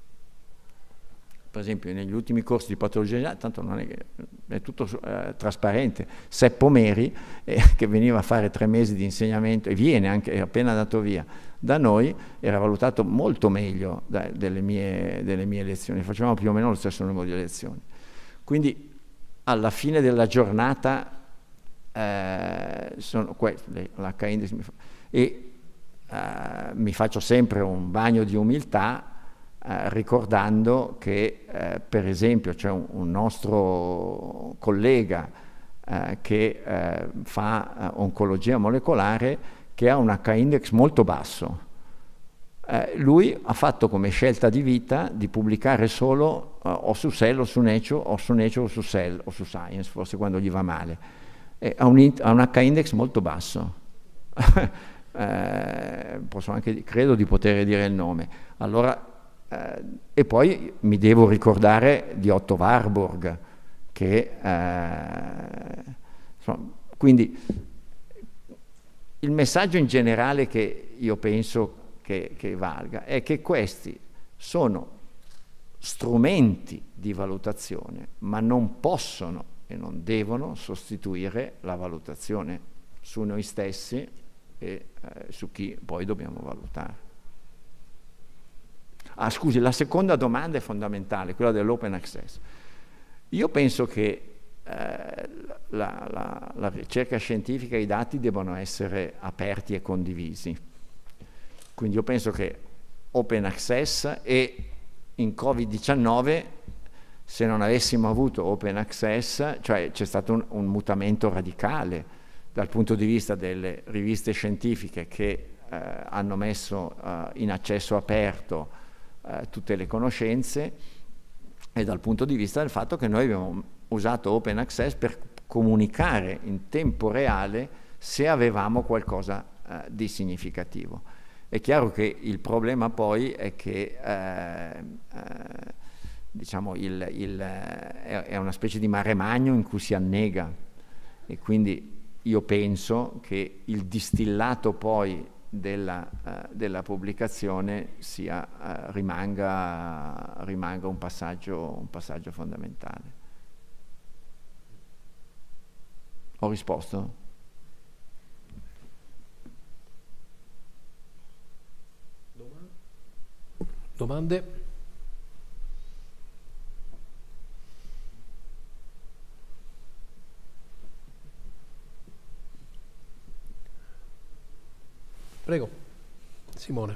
Speaker 2: Per esempio negli ultimi corsi di patologia, tanto non è che è tutto eh, trasparente, Seppo Meri, eh, che veniva a fare tre mesi di insegnamento e viene anche, è appena andato via da noi, era valutato molto meglio da, delle, mie, delle mie lezioni, facevamo più o meno lo stesso numero di lezioni. Quindi alla fine della giornata eh, sono queste, l'H-index mi fa, e uh, mi faccio sempre un bagno di umiltà uh, ricordando che uh, per esempio c'è un, un nostro collega uh, che uh, fa uh, oncologia molecolare che ha un H-index molto basso. Uh, lui ha fatto come scelta di vita di pubblicare solo uh, o su Cell o su Nature o su Nature o su Cell o su Science, forse quando gli va male. E ha un, un H-index molto basso. Eh, posso anche, credo di poter dire il nome. Allora, eh, e poi mi devo ricordare di Otto Warburg, che eh, insomma, quindi il messaggio in generale che io penso che, che valga è che questi sono strumenti di valutazione, ma non possono e non devono sostituire la valutazione su noi stessi e eh, su chi poi dobbiamo valutare. Ah, scusi, la seconda domanda è fondamentale, quella dell'open access. Io penso che eh, la, la, la ricerca scientifica e i dati devono essere aperti e condivisi. Quindi io penso che open access, e in Covid diciannove, se non avessimo avuto open access, cioè c'è stato un, un mutamento radicale dal punto di vista delle riviste scientifiche che eh, hanno messo eh, in accesso aperto eh, tutte le conoscenze, e dal punto di vista del fatto che noi abbiamo usato open access per comunicare in tempo reale se avevamo qualcosa eh, di significativo. È chiaro che il problema poi è che eh, eh, diciamo il, il, è, è una specie di mare magno in cui si annega, e quindi io penso che il distillato poi della, uh, della pubblicazione sia, uh, rimanga, rimanga un passaggio, un passaggio fondamentale. Ho risposto?
Speaker 1: Domande? Prego, Simone.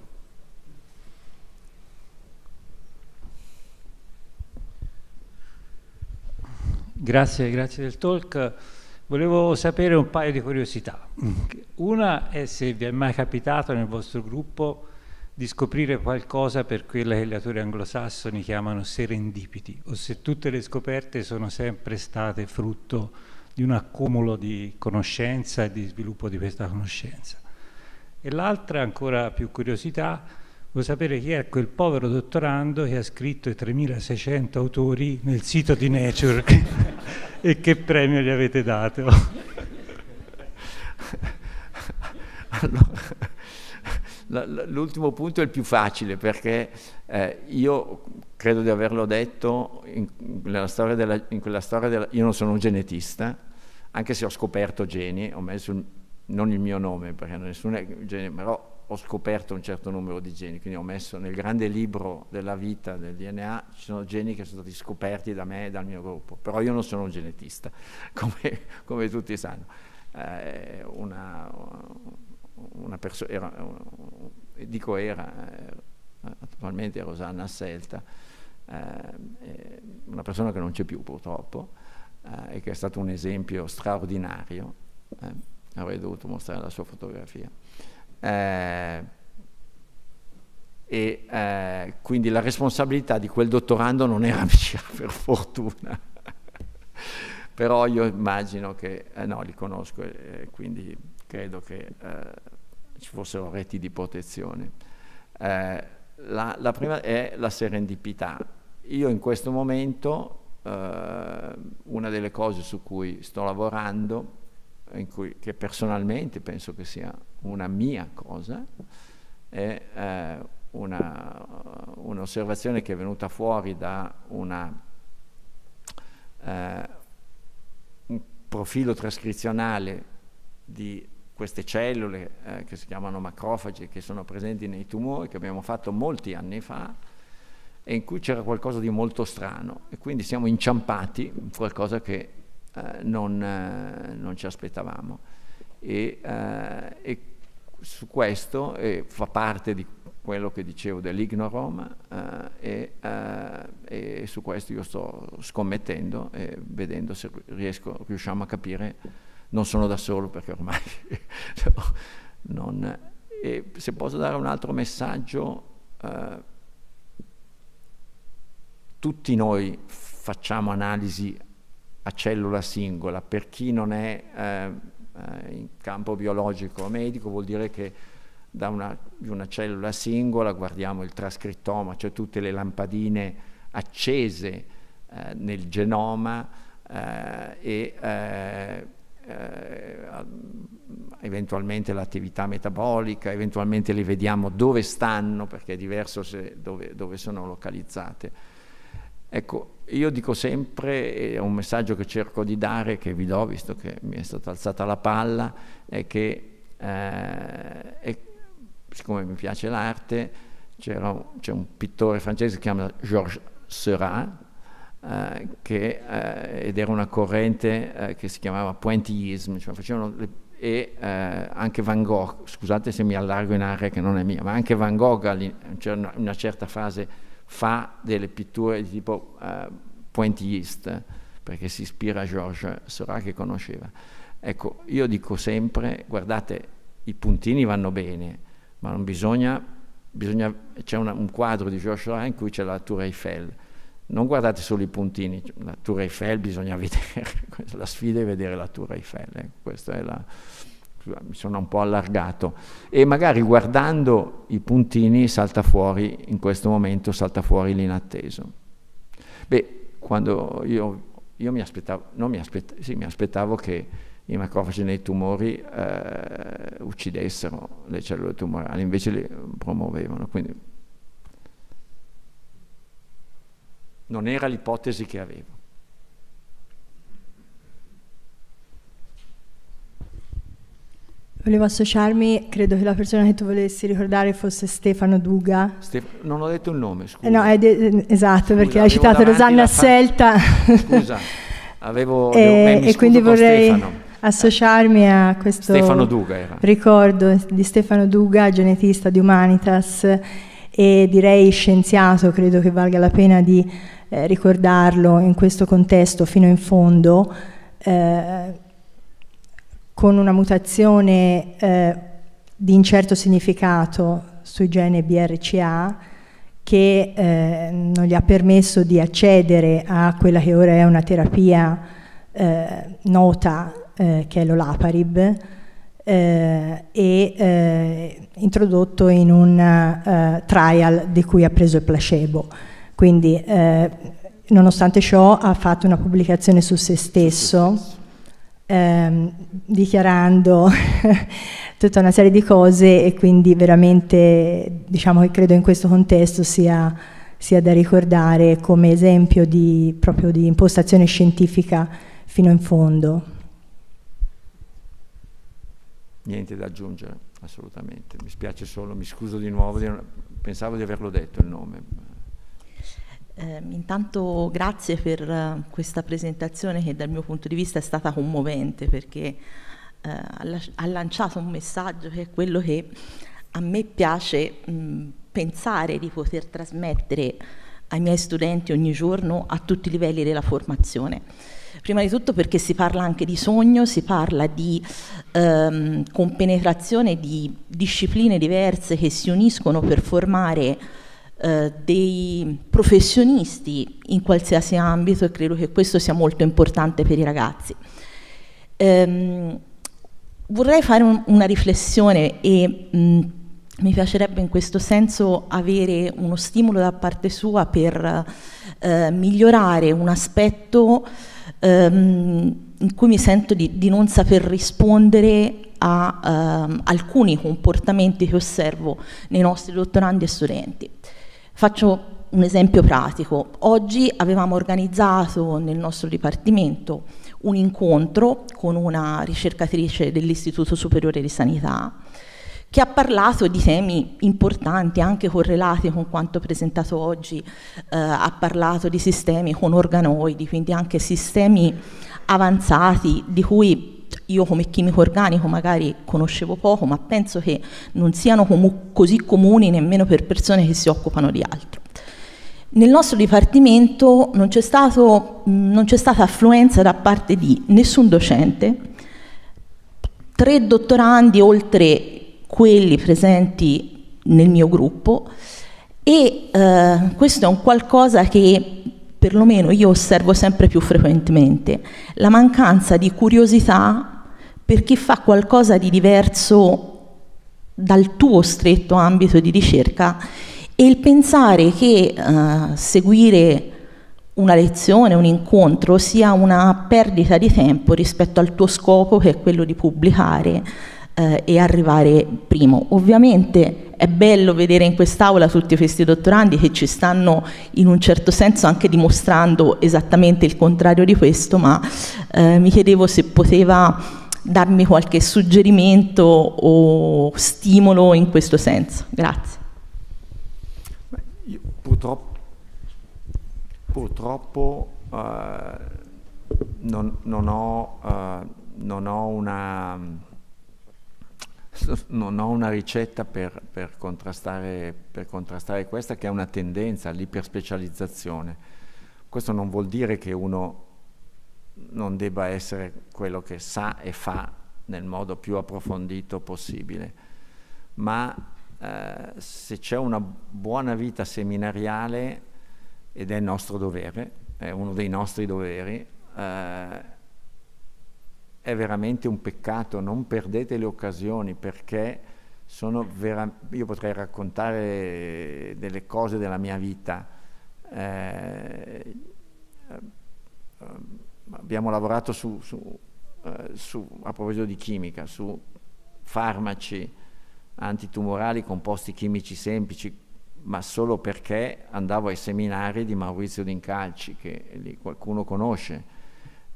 Speaker 6: Grazie, grazie del talk. Volevo sapere un paio di curiosità. Una è se vi è mai capitato nel vostro gruppo di scoprire qualcosa per quella che gli autori anglosassoni chiamano serendipity, o se tutte le scoperte sono sempre state frutto di un accumulo di conoscenza e di sviluppo di questa conoscenza. E l'altra, ancora più curiosità, voglio sapere chi è quel povero dottorando che ha scritto i tremilaseicento autori nel sito di Nature e che premio gli avete dato.
Speaker 2: Allora, l'ultimo punto è il più facile, perché eh, io credo di averlo detto in, nella storia della, in quella storia della, io non sono un genetista, anche se ho scoperto geni, ho messo il, non il mio nome perché nessuno è gene, però ho scoperto un certo numero di geni, quindi ho messo nel grande libro della vita del D N A, ci sono geni che sono stati scoperti da me e dal mio gruppo, però io non sono un genetista, come, come tutti sanno. Eh, una, una persona, era, dico era, eh, attualmente è Rosanna Asselta, eh, una persona che non c'è più purtroppo, eh, e che è stato un esempio straordinario, eh, avrei dovuto mostrare la sua fotografia. Eh, e eh, quindi la responsabilità di quel dottorando non era mia, per fortuna. Però io immagino che, eh, no, li conosco e eh, quindi credo che eh, ci fossero reti di protezione. Eh, la, la prima è la serendipità. Io in questo momento, eh, una delle cose su cui sto lavorando, in cui, che personalmente penso che sia una mia cosa, è eh, una, un'osservazione che è venuta fuori da una, eh, un profilo trascrizionale di queste cellule eh, che si chiamano macrofagi, che sono presenti nei tumori, che abbiamo fatto molti anni fa, e in cui c'era qualcosa di molto strano, e quindi siamo inciampati in qualcosa che eh, non, eh, non ci aspettavamo. E, eh, e su questo eh, fa parte di quello che dicevo dell'ignorom, eh, e, eh, e su questo io sto scommettendo e vedendo se riesco, riusciamo a capire. Non sono da solo perché ormai non... E se posso dare un altro messaggio, eh, tutti noi facciamo analisi a cellula singola. Per chi non è eh, in campo biologico o medico, vuol dire che da una, di una cellula singola guardiamo il trascrittoma, cioè tutte le lampadine accese eh, nel genoma, eh, e eh, eh, eventualmente l'attività metabolica, eventualmente le vediamo dove stanno, perché è diverso se dove, dove sono localizzate. Ecco, io dico sempre, è un messaggio che cerco di dare, che vi do, visto che mi è stata alzata la palla, è che, eh, è, siccome mi piace l'arte, c'era, c'è un pittore francese che si chiama Georges Seurat, eh, che, eh, ed era una corrente eh, che si chiamava pointillisme, cioè facevano le, e eh, anche Van Gogh, scusate se mi allargo in area che non è mia, ma anche Van Gogh c'è una, una certa fase fa delle pitture di tipo uh, pointilliste, perché si ispira a Georges Seurat che conosceva. Ecco, io dico sempre, guardate, i puntini vanno bene, ma non bisogna, bisogna c'è una, un quadro di Georges Seurat in cui c'è la Tour Eiffel, non guardate solo i puntini, la Tour Eiffel bisogna vedere, la sfida è vedere la Tour Eiffel, eh. Questa è la... mi sono un po' allargato, e magari guardando i puntini salta fuori, in questo momento salta fuori l'inatteso. Beh, quando io, io mi aspettavo, non mi aspettavo, sì, mi aspettavo che i macrofagi nei tumori eh, uccidessero le cellule tumorali, invece le promuovevano, quindi non era l'ipotesi che avevo.
Speaker 3: Volevo associarmi, credo che la persona che tu volessi ricordare fosse Stefano Duga.
Speaker 2: Stef- non ho detto il nome, scusa.
Speaker 3: Eh no, è de- esatto,
Speaker 2: Scusa,
Speaker 3: perché hai citato Rosanna Asselta.
Speaker 2: Scusa, avevo...
Speaker 3: e,
Speaker 2: beh,
Speaker 3: e quindi vorrei
Speaker 2: Stefano.
Speaker 3: associarmi a questo
Speaker 2: Stefano Duga era.
Speaker 3: ricordo di Stefano Duga, genetista di Humanitas e direi scienziato. Credo che valga la pena di eh, ricordarlo in questo contesto fino in fondo, eh, con una mutazione eh, di incerto significato sui gene B R C A che eh, non gli ha permesso di accedere a quella che ora è una terapia eh, nota, eh, che è l'Olaparib, eh, e eh, introdotto in un uh, trial di cui ha preso il placebo. Quindi eh, nonostante ciò ha fatto una pubblicazione su se stesso, Ehm, dichiarando tutta una serie di cose, e quindi veramente diciamo che credo in questo contesto sia, sia da ricordare come esempio di, proprio di impostazione scientifica fino in fondo.
Speaker 2: Niente da aggiungere, assolutamente. Mi spiace solo, mi scuso di nuovo, di non, pensavo di averlo detto il nome.
Speaker 7: Eh, intanto grazie per uh, questa presentazione che dal mio punto di vista è stata commovente, perché eh, ha, ha lanciato un messaggio che è quello che a me piace mh, pensare di poter trasmettere ai miei studenti ogni giorno a tutti i livelli della formazione. Prima di tutto perché si parla anche di sogno, si parla di ehm, compenetrazione di discipline diverse che si uniscono per formare Uh, dei professionisti in qualsiasi ambito, e credo che questo sia molto importante per i ragazzi. Um, vorrei fare un, una riflessione e um, mi piacerebbe in questo senso avere uno stimolo da parte sua per uh, migliorare un aspetto um, in cui mi sento di, di non saper rispondere a uh, alcuni comportamenti che osservo nei nostri dottorandi e studenti. Faccio un esempio pratico. Oggi avevamo organizzato nel nostro dipartimento un incontro con una ricercatrice dell'Istituto Superiore di Sanità che ha parlato di temi importanti, anche correlati con quanto presentato oggi, eh, ha parlato di sistemi con organoidi, quindi anche sistemi avanzati di cui io come chimico organico magari conoscevo poco, ma penso che non siano comu- così comuni nemmeno per persone che si occupano di altro. Nel nostro dipartimento non c'è stato, non c'è stata affluenza da parte di nessun docente, tre dottorandi oltre quelli presenti nel mio gruppo, e eh, questo è un qualcosa che perlomeno io osservo sempre più frequentemente, la mancanza di curiosità per chi fa qualcosa di diverso dal tuo stretto ambito di ricerca, e il pensare che uh, seguire una lezione, un incontro sia una perdita di tempo rispetto al tuo scopo, che è quello di pubblicare uh, e arrivare primo. Ovviamente è bello vedere in quest'aula tutti questi dottorandi che ci stanno in un certo senso anche dimostrando esattamente il contrario di questo, ma uh, mi chiedevo se poteva darmi qualche suggerimento o stimolo in questo senso. Grazie.
Speaker 2: Io purtroppo, purtroppo uh, non, non, ho, uh, non ho una non ho una ricetta per, per, contrastare, per contrastare questa, che è una tendenza all'iperspecializzazione. Questo non vuol dire che uno non debba essere quello che sa e fa nel modo più approfondito possibile, ma eh, se c'è una buona vita seminariale, ed è il nostro dovere, è uno dei nostri doveri, eh, è veramente un peccato. Non perdete le occasioni, perché sono vera- io potrei raccontare delle cose della mia vita. Eh, eh, Abbiamo lavorato su, su, eh, su, a proposito di chimica, su farmaci antitumorali, composti chimici semplici, ma solo perché andavo ai seminari di Maurizio D'Incalci, che lì qualcuno conosce.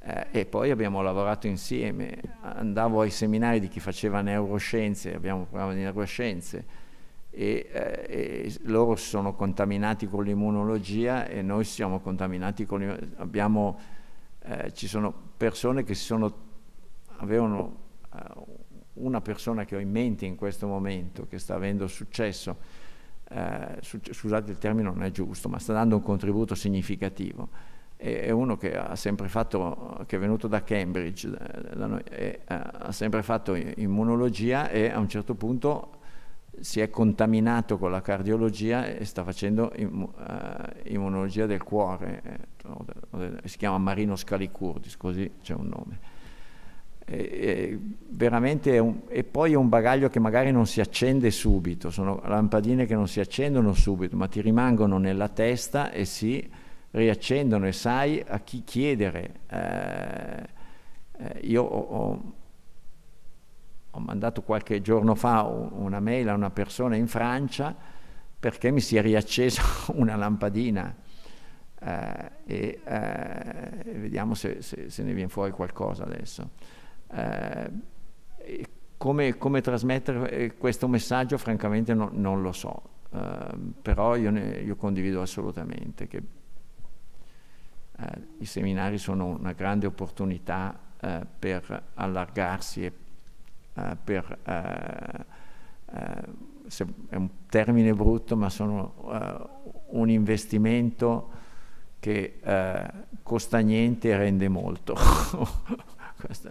Speaker 2: Eh, e poi abbiamo lavorato insieme, andavo ai seminari di chi faceva neuroscienze, abbiamo un programma di neuroscienze, e, eh, e loro si sono contaminati con l'immunologia e noi siamo contaminati con l'immunologia. Abbiamo, eh, ci sono persone che si sono, avevano eh, una persona che ho in mente in questo momento, che sta avendo successo, eh, su, scusate il termine non è giusto, ma sta dando un contributo significativo. È uno che ha sempre fatto, che è venuto da Cambridge, da noi, e, uh, ha sempre fatto immunologia e a un certo punto si è contaminato con la cardiologia e sta facendo im, uh, immunologia del cuore, eh, si chiama Marino Scalicurdis, così c'è un nome. E, e veramente è un, e poi è un bagaglio che magari non si accende subito, sono lampadine che non si accendono subito, ma ti rimangono nella testa e si riaccendono e sai a chi chiedere. Eh, eh, io ho, ho, ho mandato qualche giorno fa una mail a una persona in Francia perché mi si è riaccesa una lampadina eh, e eh, vediamo se, se, se ne viene fuori qualcosa adesso. Eh, come, come trasmettere questo messaggio francamente no, non lo so, eh, però io, ne, io condivido assolutamente che Uh, i seminari sono una grande opportunità uh, per allargarsi e uh, per, uh, uh, se è un termine brutto, ma sono uh, un investimento che uh, costa niente e rende molto. Questo.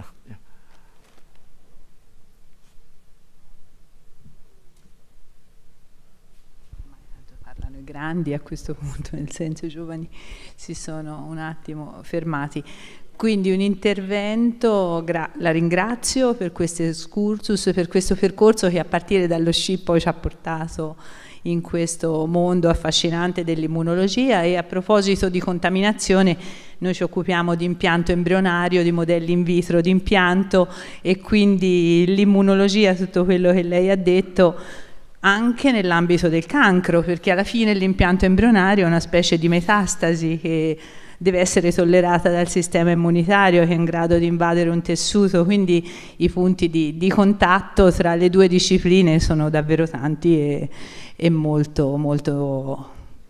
Speaker 8: Parlano i grandi a questo punto, nel senso i giovani si sono un attimo fermati. Quindi un intervento, la ringrazio per questo excursus, per questo percorso che a partire dallo scippo ci ha portato in questo mondo affascinante dell'immunologia. E a proposito di contaminazione, noi ci occupiamo di impianto embrionario, di modelli in vitro di impianto, e quindi l'immunologia, tutto quello che lei ha detto, anche nell'ambito del cancro, perché alla fine l'impianto embrionario è una specie di metastasi che deve essere tollerata dal sistema immunitario, che è in grado di invadere un tessuto, quindi i punti di, di contatto tra le due discipline sono davvero tanti e, e molto, molto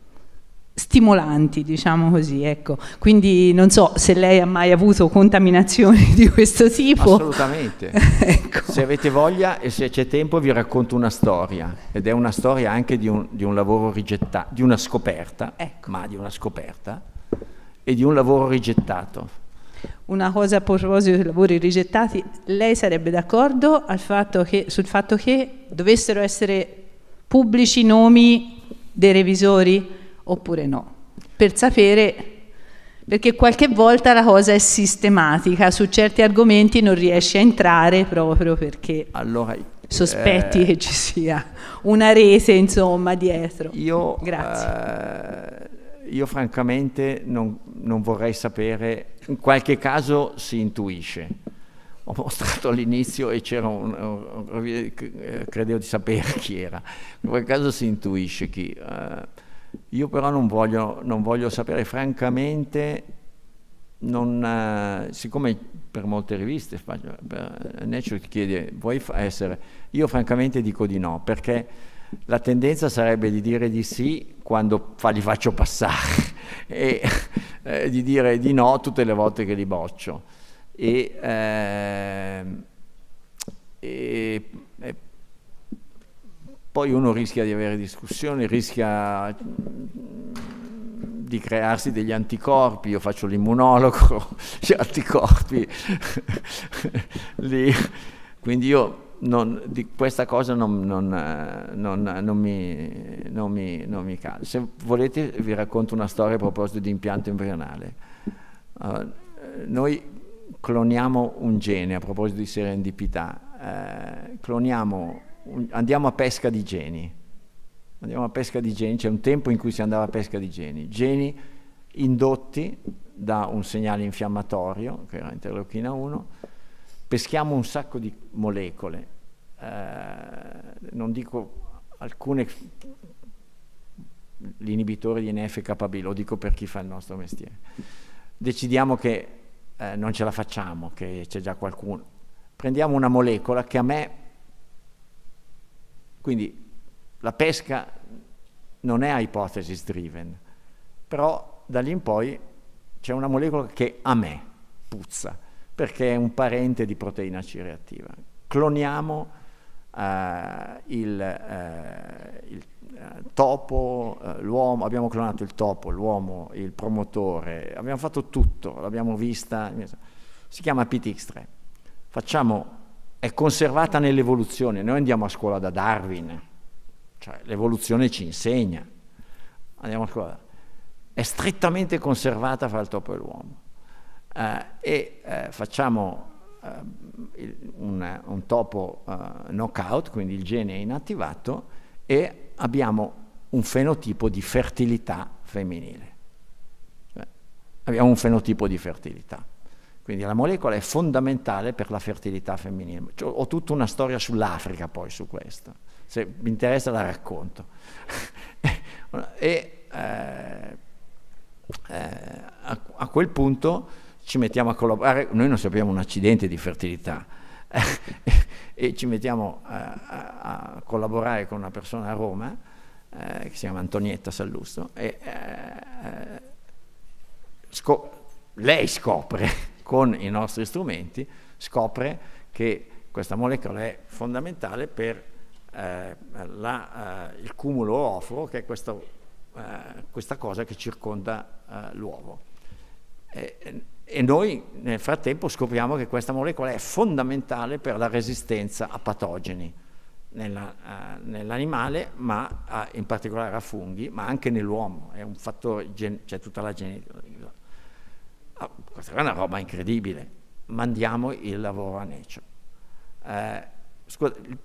Speaker 8: stimolanti, diciamo così, ecco. Quindi non so se lei ha mai avuto contaminazioni di questo tipo.
Speaker 2: Assolutamente. Ecco. Se avete voglia e se c'è tempo vi racconto una storia, ed è una storia anche di un, di un lavoro rigettato, di una scoperta, ecco. ma di una scoperta e di un lavoro rigettato.
Speaker 8: Una cosa a proposito dei lavori rigettati, lei sarebbe d'accordo al fatto che, sul fatto che dovessero essere pubblici i nomi dei revisori oppure no? Per sapere, perché qualche volta la cosa è sistematica, su certi argomenti non riesce a entrare proprio perché
Speaker 2: allora,
Speaker 8: sospetti
Speaker 2: eh,
Speaker 8: che ci sia una rete, insomma, dietro.
Speaker 2: Io,
Speaker 8: Grazie.
Speaker 2: Eh, io francamente non, non vorrei sapere, in qualche caso si intuisce. Ho mostrato all'inizio e c'era un, un, un, credevo di sapere chi era, in quel caso si intuisce chi. Eh, io però non voglio, non voglio sapere, francamente, non, eh, siccome per molte riviste, per Nature ti chiede, vuoi essere, io francamente dico di no, perché la tendenza sarebbe di dire di sì quando fa, li faccio passare e eh, di dire di no tutte le volte che li boccio. E, eh, e, e poi uno rischia di avere discussioni, rischia di crearsi degli anticorpi. Io faccio l'immunologo, gli anticorpi lì, quindi io non, di questa cosa non, non, non, non mi, non mi, non mi cade. Se volete vi racconto una storia a proposito di impianto embrionale. Uh, noi cloniamo un gene, a proposito di serendipità, eh, cloniamo, un, andiamo a pesca di geni, andiamo a pesca di geni, c'è un tempo in cui si andava a pesca di geni, geni indotti da un segnale infiammatorio, che era interleuchina uno, peschiamo un sacco di molecole, eh, non dico alcune, l'inibitore di N F kappa B, lo dico per chi fa il nostro mestiere, decidiamo che eh, non ce la facciamo, che c'è già qualcuno. Prendiamo una molecola che a me, quindi la pesca non è hypothesis driven, però da lì in poi c'è una molecola che a me puzza, perché è un parente di proteina C reattiva. Cloniamo uh, il, uh, il uh, topo, uh, l'uomo, abbiamo clonato il topo, l'uomo, il promotore, abbiamo fatto tutto, l'abbiamo vista, si chiama P T X tre. Facciamo, è conservata nell'evoluzione, noi andiamo a scuola da Darwin, cioè l'evoluzione ci insegna, andiamo a scuola, è strettamente conservata fra il topo e l'uomo. Uh, e uh, facciamo uh, il, un, un topo uh, knockout, quindi il gene è inattivato, e abbiamo un fenotipo di fertilità femminile. Cioè, abbiamo un fenotipo di fertilità. Quindi la molecola è fondamentale per la fertilità femminile. Cioè, ho tutta una storia sull'Africa poi su questo. Se mi interessa la racconto. e eh, eh, a, a quel punto ci mettiamo a collaborare, noi non sappiamo un accidente di fertilità, e ci mettiamo a, a, a collaborare con una persona a Roma, eh, che si chiama Antonietta Sallusto, e eh, sco- lei scopre, con i nostri strumenti, scopre che questa molecola è fondamentale per eh, la, eh, il cumulo ooforo, che è questo, eh, questa cosa che circonda eh, l'uovo. E, E noi nel frattempo scopriamo che questa molecola è fondamentale per la resistenza a patogeni nella, uh, nell'animale, ma uh, in particolare a funghi, ma anche nell'uomo. È un fattore, gen- c'è tutta la genetica. Uh, questa è una roba incredibile. Mandiamo il lavoro a Nature. Uh, scusa, il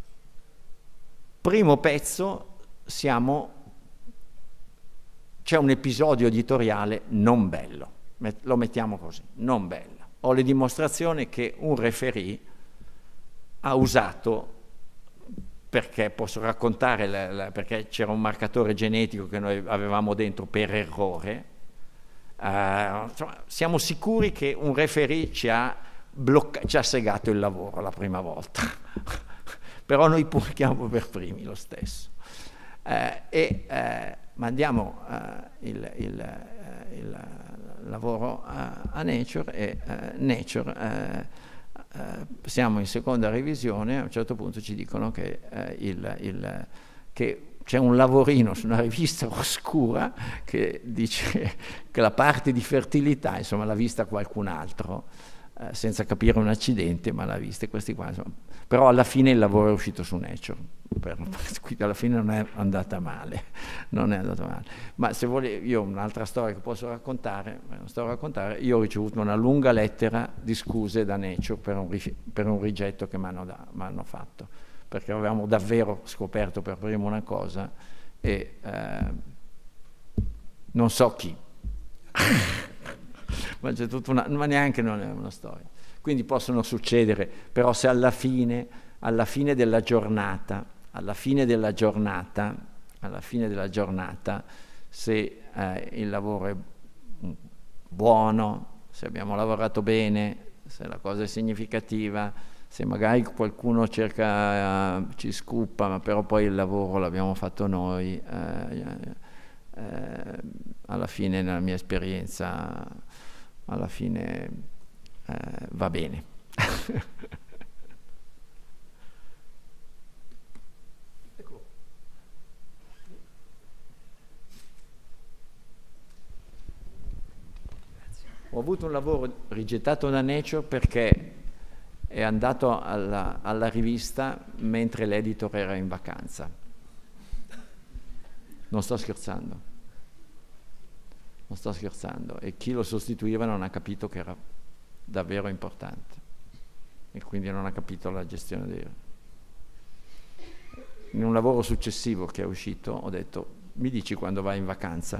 Speaker 2: primo pezzo siamo... c'è un episodio editoriale non bello. Lo mettiamo così, non bella. Ho le dimostrazioni che un referee ha usato, perché posso raccontare, la, la, perché c'era un marcatore genetico che noi avevamo dentro per errore. Uh, insomma, siamo sicuri che un referee ci ha, blocca- ci ha segato il lavoro la prima volta, però noi pubblichiamo per primi lo stesso. Uh, e uh, mandiamo uh, il, il, uh, il lavoro a, a Nature e uh, Nature uh, uh, siamo in seconda revisione, a un certo punto ci dicono che, uh, il, il, che c'è un lavorino su una rivista oscura che dice che la parte di fertilità, insomma, l'ha vista qualcun altro, uh, senza capire un accidente, ma l'ha vista questi qua, insomma. Però alla fine il lavoro è uscito su Nature. Per, quindi alla fine non è andata male, non è andata male. Ma se vuole, io ho un'altra storia che posso raccontare, non sto a raccontare, io ho ricevuto una lunga lettera di scuse da Nature per un, per un rigetto che mi hanno fatto, perché avevamo davvero scoperto per primo una cosa e eh, non so chi, ma c'è tutta una, ma neanche non è una storia. Quindi possono succedere, però se alla fine, alla fine della giornata, alla fine della giornata, alla fine della giornata, se eh, il lavoro è buono, se abbiamo lavorato bene, se la cosa è significativa, se magari qualcuno cerca, uh, ci scuppa, ma però poi il lavoro l'abbiamo fatto noi, eh, eh, alla fine, nella mia esperienza, alla fine eh, va bene. Ho avuto un lavoro rigettato da Nature perché è andato alla, alla rivista mentre l'editor era in vacanza. Non sto scherzando. Non sto scherzando. E chi lo sostituiva non ha capito che era davvero importante. E quindi non ha capito la gestione dei... In un lavoro successivo che è uscito ho detto, mi dici quando vai in vacanza?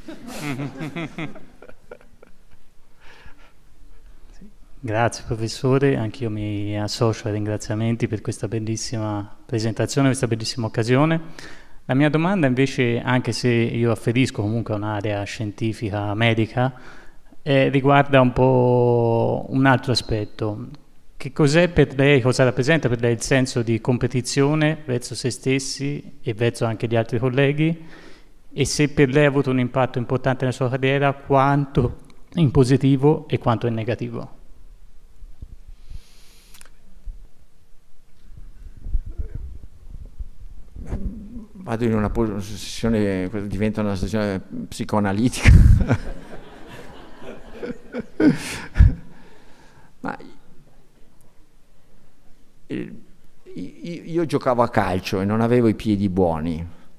Speaker 9: Grazie professore, anch'io mi associo ai ringraziamenti per questa bellissima presentazione, questa bellissima occasione. La mia domanda invece, anche se io afferisco comunque a un'area scientifica medica, eh, riguarda un po' un altro aspetto. Che cos'è per lei, cosa rappresenta per lei il senso di competizione verso se stessi e verso anche gli altri colleghi, e se per lei ha avuto un impatto importante nella sua carriera, quanto in positivo e quanto in negativo?
Speaker 2: Vado in una sessione, diventa una sessione psicoanalitica. Ma io giocavo a calcio e non avevo i piedi buoni,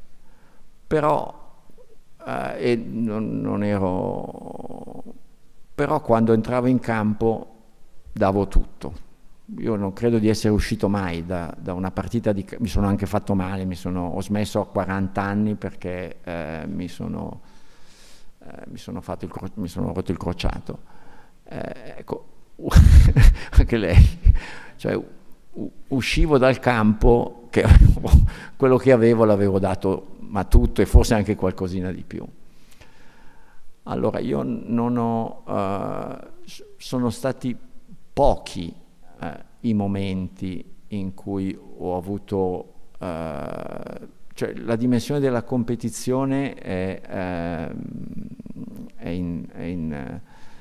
Speaker 2: però eh, e non, non ero, però quando entravo in campo davo tutto. Io non credo di essere uscito mai da, da una partita di... Mi sono anche fatto male, mi sono, ho smesso a quaranta anni perché eh, mi, sono, eh, mi, sono fatto il, mi sono rotto il crociato. Eh, ecco, anche lei. Cioè, uscivo dal campo, che avevo, quello che avevo l'avevo dato, ma tutto, e forse anche qualcosina di più. Allora, io non ho... Uh, sono stati pochi Uh, i momenti in cui ho avuto, uh, cioè la dimensione della competizione è, uh, è in, è in,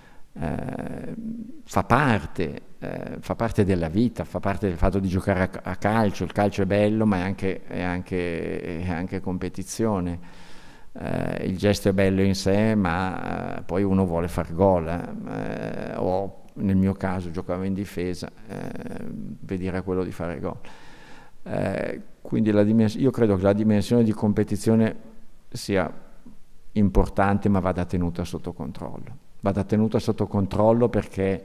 Speaker 2: uh, fa parte, uh, fa parte della vita, fa parte del fatto di giocare a, a calcio. Il calcio è bello, ma è anche, è anche, è anche competizione. Uh, il gesto è bello in sé, ma uh, poi uno vuole far gol, eh? uh, o nel mio caso giocavo in difesa, eh, vedere quello di fare gol. Eh, quindi la io credo che la dimensione di competizione sia importante, ma vada tenuta sotto controllo. Vada tenuta sotto controllo perché,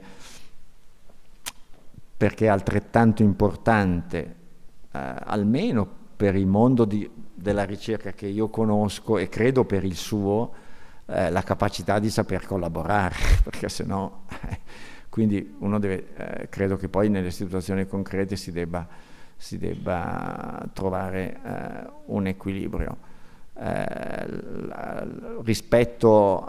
Speaker 2: perché è altrettanto importante, eh, almeno per il mondo di, della ricerca che io conosco, e credo per il suo, eh, la capacità di saper collaborare, perché sennò... Eh, Quindi uno deve, eh, credo che poi nelle situazioni concrete si debba, si debba trovare eh, un equilibrio. Eh, la, rispetto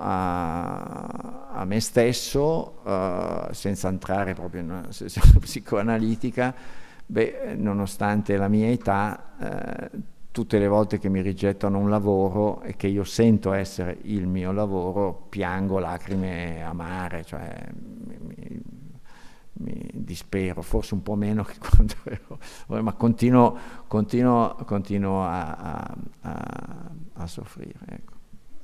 Speaker 2: a, a me stesso, eh, senza entrare proprio in una sessione psicoanalitica, beh, nonostante la mia età, eh, tutte le volte che mi rigettano un lavoro e che io sento essere il mio lavoro, piango lacrime amare, cioè mi, mi, mi dispero, forse un po' meno che quando ero, ma continuo, continuo, continuo a, a, a, a soffrire. Ecco.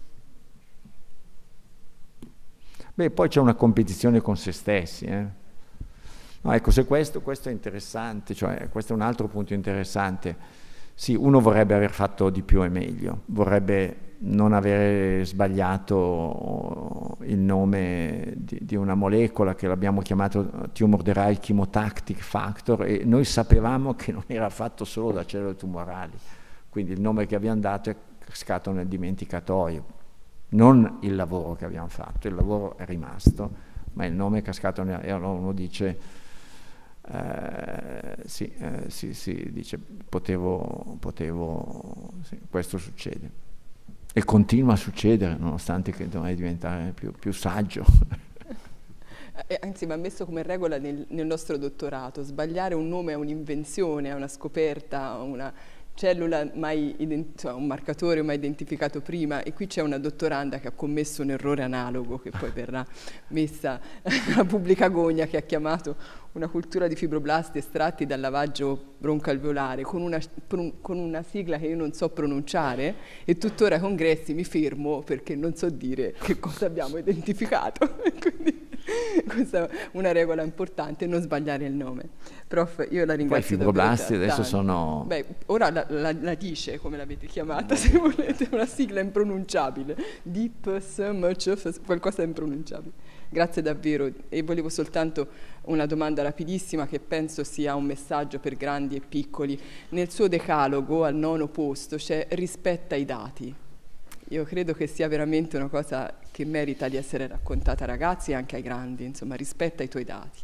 Speaker 2: Beh, poi c'è una competizione con se stessi. Eh? No, ecco, se questo, questo è interessante, cioè questo è un altro punto interessante. Sì, uno vorrebbe aver fatto di più e meglio, vorrebbe non aver sbagliato il nome di, di una molecola che l'abbiamo chiamato tumor-derived chemotactic factor, e noi sapevamo che non era fatto solo da cellule tumorali, quindi il nome che abbiamo dato è cascato nel dimenticatoio, non il lavoro che abbiamo fatto, il lavoro è rimasto, ma il nome è cascato nel... E allora uno dice... Uh, sì, uh, sì, sì, dice, potevo, potevo sì, questo succede e continua a succedere nonostante che dovrei diventare più, più saggio.
Speaker 10: Eh, anzi, va messo come regola nel, nel nostro dottorato: sbagliare un nome è un'invenzione, è una scoperta, una cellula mai cioè un marcatore mai identificato prima, e qui c'è una dottoranda che ha commesso un errore analogo che poi verrà messa alla pubblica gogna, che ha chiamato una cultura di fibroblasti estratti dal lavaggio broncalveolare con una, con una sigla che io non so pronunciare, e tuttora ai congressi mi fermo perché non so dire che cosa abbiamo identificato. Quindi questa è una regola importante, non sbagliare il nome. Prof, io la ringrazio.
Speaker 2: Poi i fibroblasti adesso sono...
Speaker 10: Beh, ora la, la, la dice, come l'avete chiamata, se volete, una sigla impronunciabile. Deep, much, qualcosa impronunciabile. Grazie davvero, e volevo soltanto una domanda rapidissima che penso sia un messaggio per grandi e piccoli. Nel suo decalogo, al nono posto, c'è rispetta i dati. Io credo che sia veramente una cosa che merita di essere raccontata ai ragazzi e anche ai grandi, insomma, rispetta i tuoi dati.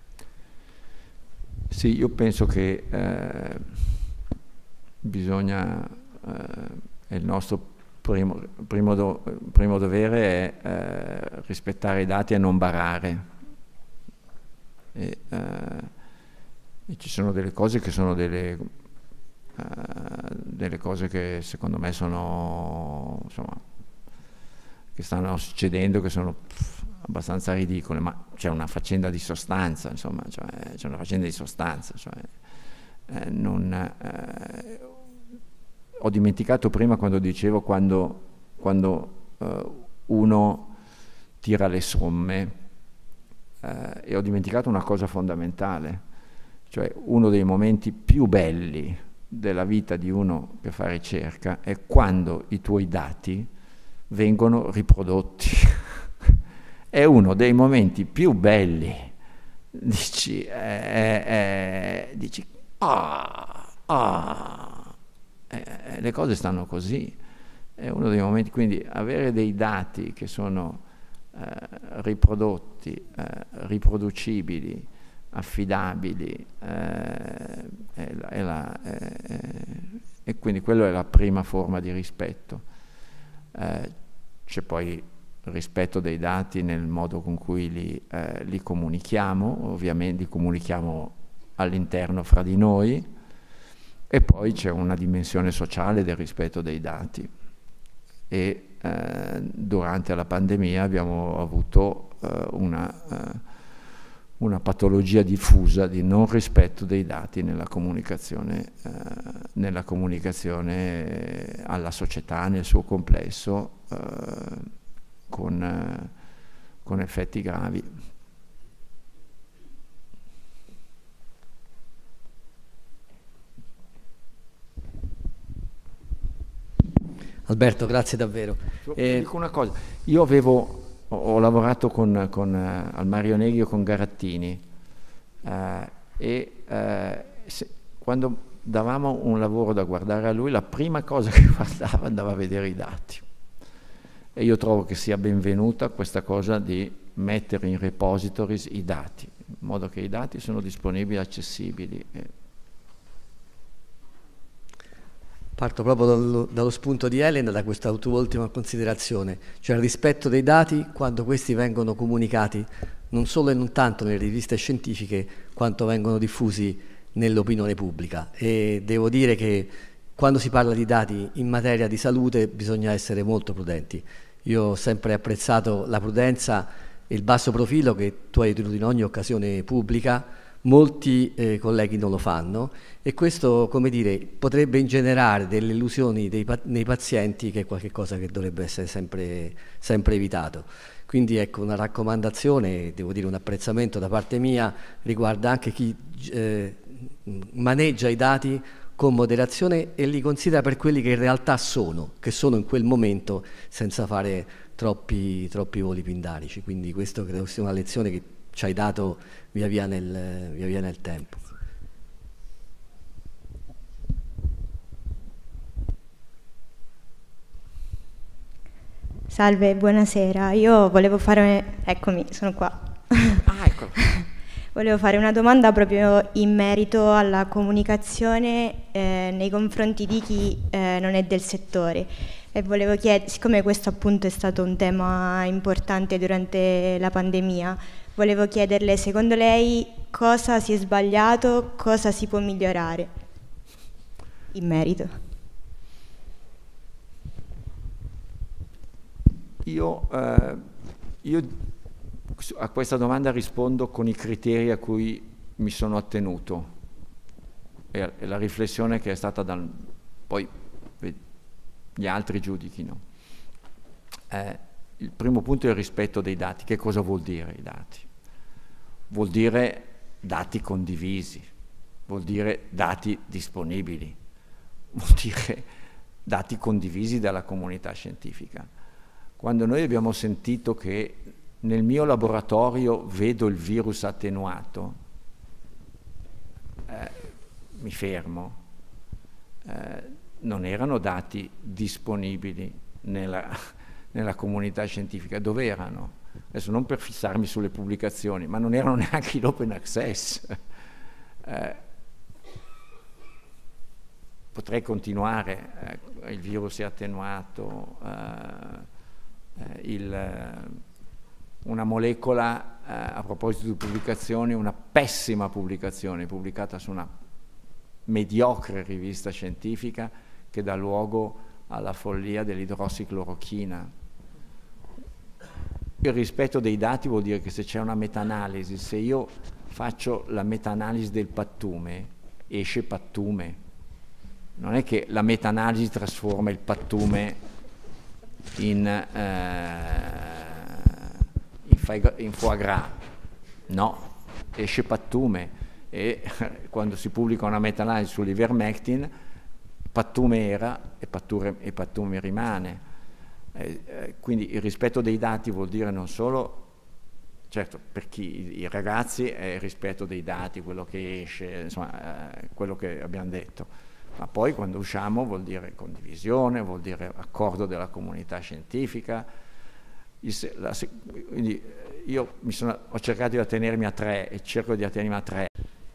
Speaker 2: Sì, io penso che eh, bisogna, eh, è il nostro primo, primo, do, primo dovere è eh, rispettare i dati e non barare. E, eh, e ci sono delle cose che sono delle, eh, delle cose che secondo me sono, insomma, che stanno succedendo, che sono pff, abbastanza ridicole, ma c'è una faccenda di sostanza, insomma, cioè, c'è una faccenda di sostanza, cioè, eh, non, eh, ho dimenticato prima quando dicevo quando, quando eh, uno tira le somme, eh, e ho dimenticato una cosa fondamentale, cioè uno dei momenti più belli della vita di uno che fa ricerca è quando i tuoi dati vengono riprodotti. È uno dei momenti più belli. Dici, eh, eh, dici ah, ah, eh, le cose stanno così. È uno dei momenti, quindi avere dei dati che sono eh, riprodotti, eh, riproducibili, affidabili, eh, è la, è la, è, e quindi quello è la prima forma di rispetto. Eh, c'è poi rispetto dei dati nel modo con cui li, eh, li comunichiamo, ovviamente li comunichiamo all'interno fra di noi, e poi c'è una dimensione sociale del rispetto dei dati. E eh, durante la pandemia abbiamo avuto eh, una, eh, una patologia diffusa di non rispetto dei dati nella comunicazione, eh, nella comunicazione alla società nel suo complesso, eh, Con, eh, con effetti gravi.
Speaker 11: Alberto, grazie davvero.
Speaker 2: Eh, dico una cosa, io avevo, ho, ho lavorato con, con, uh, al Mario Neghio con Garattini, uh, e uh, se, quando davamo un lavoro da guardare a lui, la prima cosa che guardava andava a vedere i dati. E io trovo che sia benvenuta questa cosa di mettere in repositories i dati, in modo che i dati sono disponibili e accessibili.
Speaker 11: Parto proprio dallo, dallo spunto di Elena, da questa tua ultima considerazione, cioè il rispetto dei dati quando questi vengono comunicati non solo e non tanto nelle riviste scientifiche, quanto vengono diffusi nell'opinione pubblica. E devo dire che quando si parla di dati in materia di salute bisogna essere molto prudenti. Io ho sempre apprezzato la prudenza e il basso profilo che tu hai tenuto in ogni occasione pubblica. Molti eh, colleghi non lo fanno, e questo, come dire, potrebbe ingenerare delle illusioni dei, nei pazienti, che è qualcosa che dovrebbe essere sempre, sempre evitato. Quindi ecco, una raccomandazione, devo dire un apprezzamento da parte mia, riguarda anche chi eh, maneggia i dati con moderazione e li considera per quelli che in realtà sono, che sono in quel momento, senza fare troppi, troppi voli pindarici. Quindi questo credo sia una lezione che ci hai dato via via nel, via via nel tempo.
Speaker 12: Salve, buonasera. Io volevo fare... Eccomi, sono qua.
Speaker 2: Ah, ecco.
Speaker 12: Volevo fare una domanda proprio in merito alla comunicazione eh, nei confronti di chi eh, non è del settore, e volevo chiedere, siccome questo appunto è stato un tema importante durante la pandemia, volevo chiederle, secondo lei cosa si è sbagliato, cosa si può migliorare in merito?
Speaker 2: Io, eh, io a questa domanda rispondo con i criteri a cui mi sono attenuto e, e la riflessione che è stata dal... poi gli altri giudichino. Eh, il primo punto è il rispetto dei dati. Che cosa vuol dire i dati? Vuol dire dati condivisi, vuol dire dati disponibili, vuol dire dati condivisi dalla comunità scientifica. Quando noi abbiamo sentito che nel mio laboratorio vedo il virus attenuato, eh, mi fermo. Eh, non erano dati disponibili nella, nella comunità scientifica. Dove erano? Adesso non per fissarmi sulle pubblicazioni, ma non erano neanche in open access. Eh, potrei continuare, eh, il virus è attenuato, eh, eh, il, eh, una molecola, eh, a proposito di pubblicazioni, una pessima pubblicazione pubblicata su una mediocre rivista scientifica che dà luogo alla follia dell'idrossiclorochina. Il rispetto dei dati vuol dire che se c'è una meta-analisi, se io faccio la meta-analisi del pattume, esce pattume. Non è che la meta-analisi trasforma il pattume in, eh, in, fai, in foie gras. No, esce pattume. E quando si pubblica una meta-analisi sull'ivermectin, pattume era e pattume, e pattume rimane. Eh, eh, quindi il rispetto dei dati vuol dire non solo, certo per chi, i ragazzi è il rispetto dei dati, quello che esce, insomma, eh, quello che abbiamo detto, ma poi quando usciamo vuol dire condivisione, vuol dire accordo della comunità scientifica. Il, la, quindi io mi sono, ho cercato di attenermi a tre e cerco di attenermi a tre.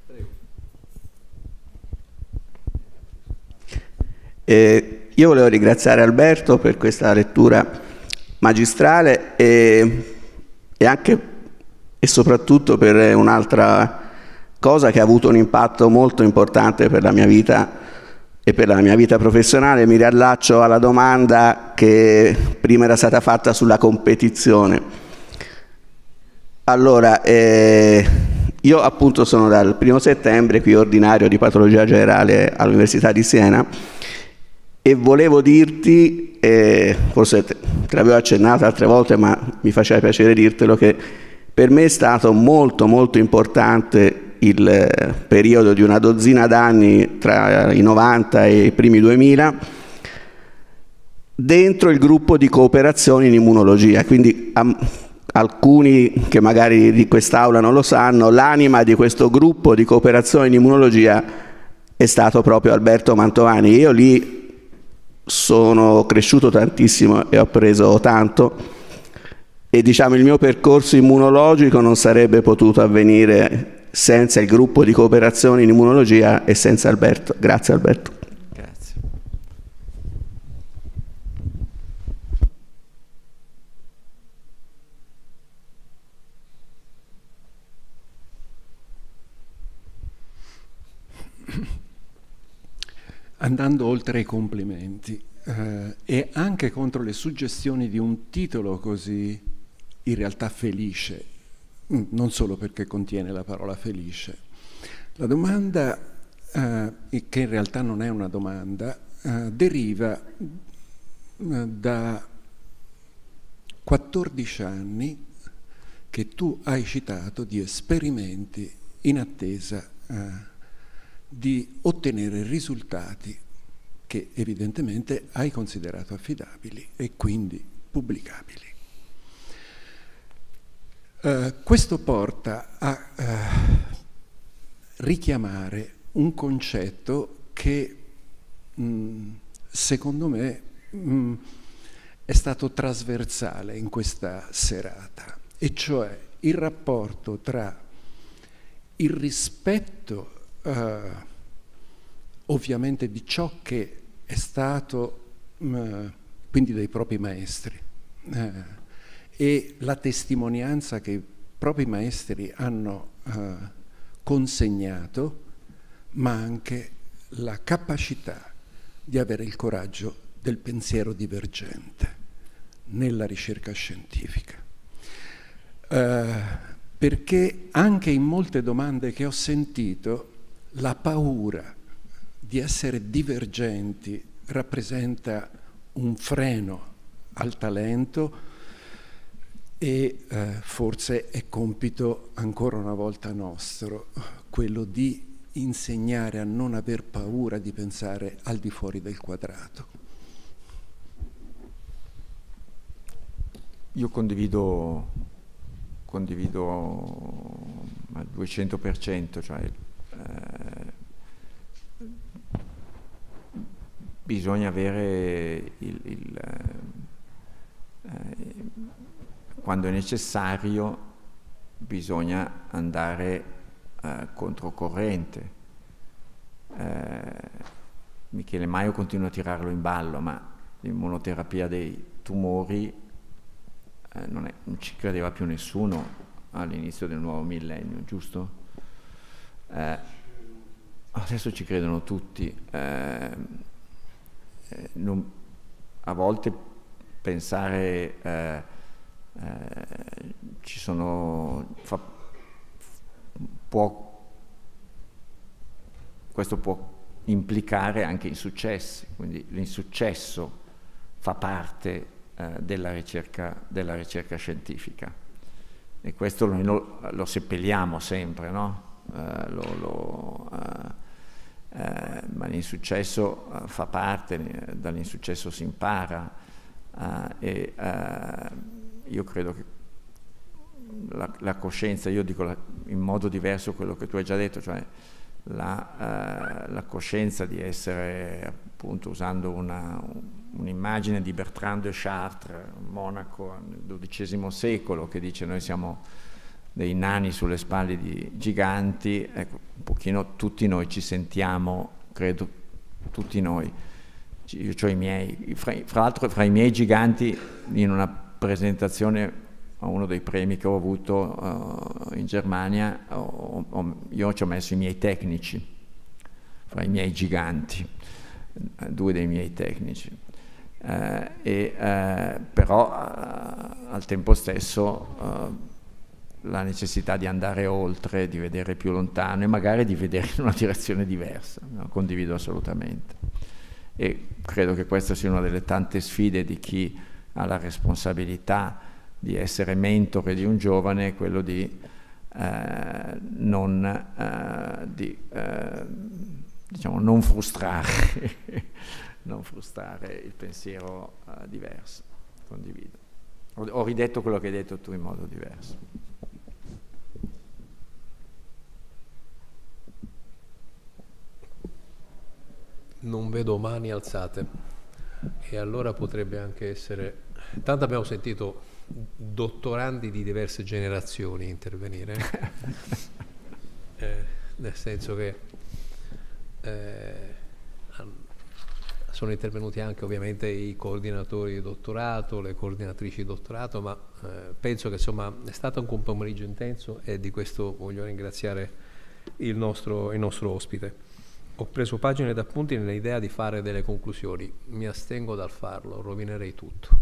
Speaker 13: Eh, io volevo ringraziare Alberto per questa lettura magistrale e, e anche e soprattutto per un'altra cosa che ha avuto un impatto molto importante per la mia vita e per la mia vita professionale. Mi riallaccio alla domanda che prima era stata fatta sulla competizione. Allora, eh, io appunto sono dal primo settembre qui ordinario di patologia generale all'Università di Siena e volevo dirti, eh, forse te, te l'avevo accennato altre volte, ma mi faceva piacere dirtelo, che per me è stato molto molto importante il eh, periodo di una dozzina d'anni tra i novanta e i primi duemila dentro il gruppo di cooperazione in immunologia. Quindi am, alcuni che magari di quest'aula non lo sanno, l'anima di questo gruppo di cooperazione in immunologia è stato proprio Alberto Mantovani. Io lì sono cresciuto tantissimo e ho appreso tanto e diciamo il mio percorso immunologico non sarebbe potuto avvenire senza il gruppo di cooperazione in immunologia e senza Alberto. Grazie Alberto.
Speaker 2: Grazie.
Speaker 14: Andando oltre ai complimenti eh, e anche contro le suggestioni di un titolo così in realtà felice, non solo perché contiene la parola felice, la domanda, eh, che in realtà non è una domanda, eh, deriva eh, da quattordici anni che tu hai citato di esperimenti in attesa eh, di ottenere risultati che evidentemente hai considerato affidabili e quindi pubblicabili. Uh, questo porta a uh, richiamare un concetto che mh, secondo me mh, è stato trasversale in questa serata, e cioè il rapporto tra il rispetto Uh, ovviamente di ciò che è stato, uh, quindi dei propri maestri, uh, e la testimonianza che i propri maestri hanno uh, consegnato, ma anche la capacità di avere il coraggio del pensiero divergente nella ricerca scientifica. Uh, perché anche in molte domande che ho sentito la paura di essere divergenti rappresenta un freno al talento e eh, forse è compito ancora una volta nostro quello di insegnare a non aver paura di pensare al di fuori del quadrato.
Speaker 2: Io condivido, condivido al duecento per cento, cioè Eh, bisogna avere il, il, eh, quando è necessario bisogna andare eh, controcorrente. Eh, Michele Maio continua a tirarlo in ballo, ma l'immunoterapia dei tumori eh, non, è, non ci credeva più nessuno all'inizio del nuovo millennio, giusto? Eh, adesso ci credono tutti. Eh, eh, non, a volte pensare eh, eh, ci sono fa, può, questo può implicare anche insuccessi, quindi l'insuccesso fa parte eh, della ricerca, della ricerca scientifica, e questo noi lo, lo seppelliamo sempre, no? Eh, lo, lo, eh, eh, ma l'insuccesso eh, fa parte, dall'insuccesso si impara, eh, e eh, io credo che la, la coscienza, io dico la, in modo diverso quello che tu hai già detto, cioè La, uh, la coscienza di essere, appunto, usando una, un'immagine di Bertrand de Chartres, monaco nel dodicesimo secolo, che dice noi siamo dei nani sulle spalle di giganti, ecco, un pochino tutti noi ci sentiamo, credo, tutti noi, io ho i miei, fra, fra l'altro fra i miei giganti, in una presentazione a uno dei premi che ho avuto uh, in Germania, ho, ho, io ci ho messo i miei tecnici, fra i miei giganti, due dei miei tecnici, uh, e, uh, però uh, al tempo stesso uh, la necessità di andare oltre, di vedere più lontano e magari di vedere in una direzione diversa, no? Condivido assolutamente, e credo che questa sia una delle tante sfide di chi ha la responsabilità di essere mentore di un giovane, quello di eh, non, eh, di, eh, diciamo, non frustrare, non frustrare il pensiero eh, diverso. Condivido. Ho, ho ridetto quello che hai detto tu in modo diverso.
Speaker 1: Non vedo mani alzate, e allora potrebbe anche essere. Tanto abbiamo sentito dottorandi di diverse generazioni intervenire, eh, nel senso che eh, sono intervenuti anche ovviamente i coordinatori di dottorato, le coordinatrici di dottorato, ma eh, penso che insomma è stato un pomeriggio intenso, e di questo voglio ringraziare il nostro, il nostro ospite. Ho preso pagine d'appunti nell'idea di fare delle conclusioni, mi astengo dal farlo, rovinerei tutto.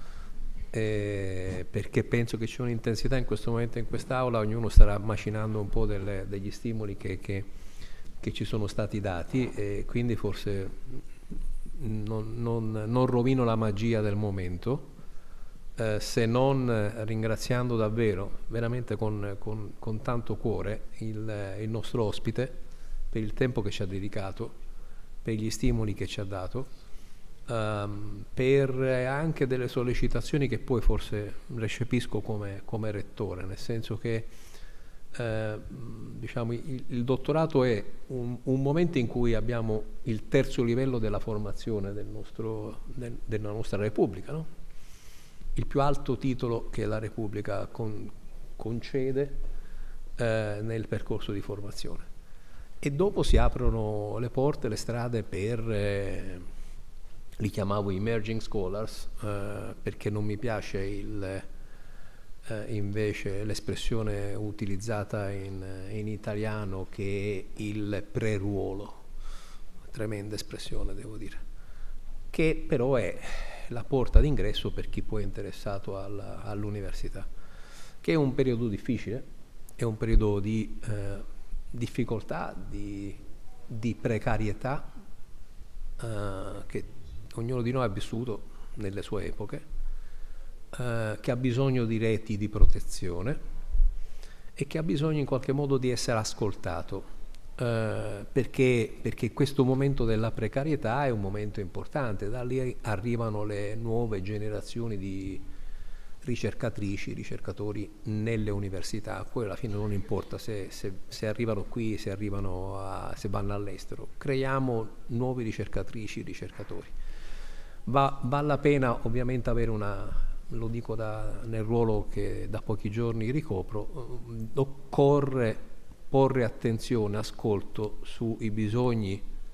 Speaker 1: Eh, perché penso che c'è un'intensità in questo momento in quest'aula, ognuno starà macinando un po' delle, degli stimoli che, che, che ci sono stati dati, e quindi forse non, non, non rovino la magia del momento, eh, se non ringraziando davvero, veramente con, con, con tanto cuore, il, il nostro ospite per il tempo che ci ha dedicato, per gli stimoli che ci ha dato, Um, per anche delle sollecitazioni che poi forse recepisco come, come rettore, nel senso che eh, diciamo, il, il dottorato è un, un momento in cui abbiamo il terzo livello della formazione del nostro, del, della nostra Repubblica, no? Il più alto titolo che la Repubblica con, concede eh, nel percorso di formazione, e dopo si aprono le porte, le strade per eh, li chiamavo emerging scholars, eh, perché non mi piace il, eh, invece l'espressione utilizzata in, in italiano, che è il preruolo, tremenda espressione devo dire, che però è la porta d'ingresso per chi poi è interessato alla, all'università, che è un periodo difficile, è un periodo di eh, difficoltà, di, di precarietà, eh, che ognuno di noi ha vissuto nelle sue epoche, eh, che ha bisogno di reti di protezione e che ha bisogno in qualche modo di essere ascoltato, eh, perché, perché questo momento della precarietà è un momento importante. Da lì arrivano le nuove generazioni di ricercatrici, ricercatori nelle università. Poi alla fine non importa se, se, se arrivano qui, se, arrivano a, se vanno all'estero, creiamo nuovi ricercatrici, ricercatori. Va, vale la pena ovviamente avere una, lo dico da, nel ruolo che da pochi giorni ricopro, occorre porre attenzione, ascolto sui bisogni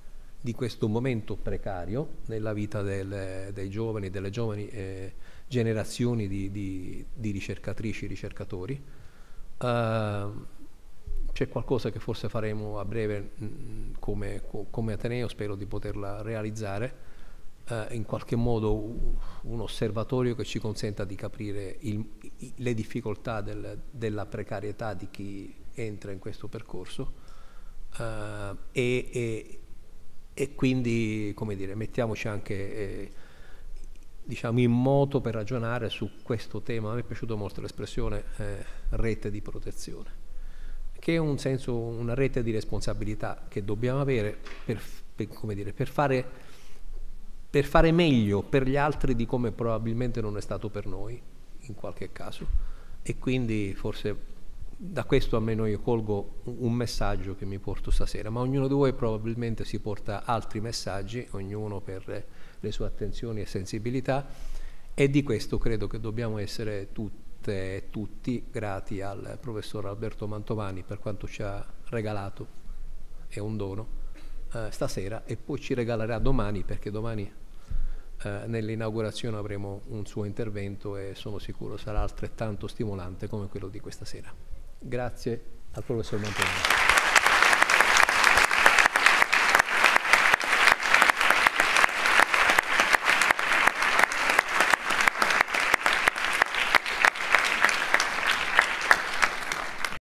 Speaker 1: di questo momento precario nella vita del, dei giovani, delle giovani eh, generazioni di, di, di ricercatrici e ricercatori. Uh, c'è qualcosa che forse faremo a breve mh, come, come Ateneo, spero di poterla realizzare, uh, in qualche modo un osservatorio che ci consenta di capire il, le difficoltà del, della precarietà di chi entra in questo percorso, uh, e, e, e quindi, come dire, mettiamoci anche eh, diciamo in moto per ragionare su questo tema. A me è piaciuta molto l'espressione eh, rete di protezione, che è un senso, una rete di responsabilità che dobbiamo avere per, per, come dire, per, fare, per fare meglio per gli altri di come probabilmente non è stato per noi in qualche caso. E quindi forse da questo almeno io colgo un messaggio che mi porto stasera, ma ognuno di voi probabilmente si porta altri messaggi, ognuno per le sue attenzioni e sensibilità, e di questo credo che dobbiamo essere tutte e tutti grati al professor Alberto Mantovani per quanto ci ha regalato, è un dono, eh, stasera, e poi ci regalerà domani, perché domani eh, nell'inaugurazione avremo un suo intervento e sono sicuro sarà altrettanto stimolante come quello di questa sera. Grazie al professor Mantovani.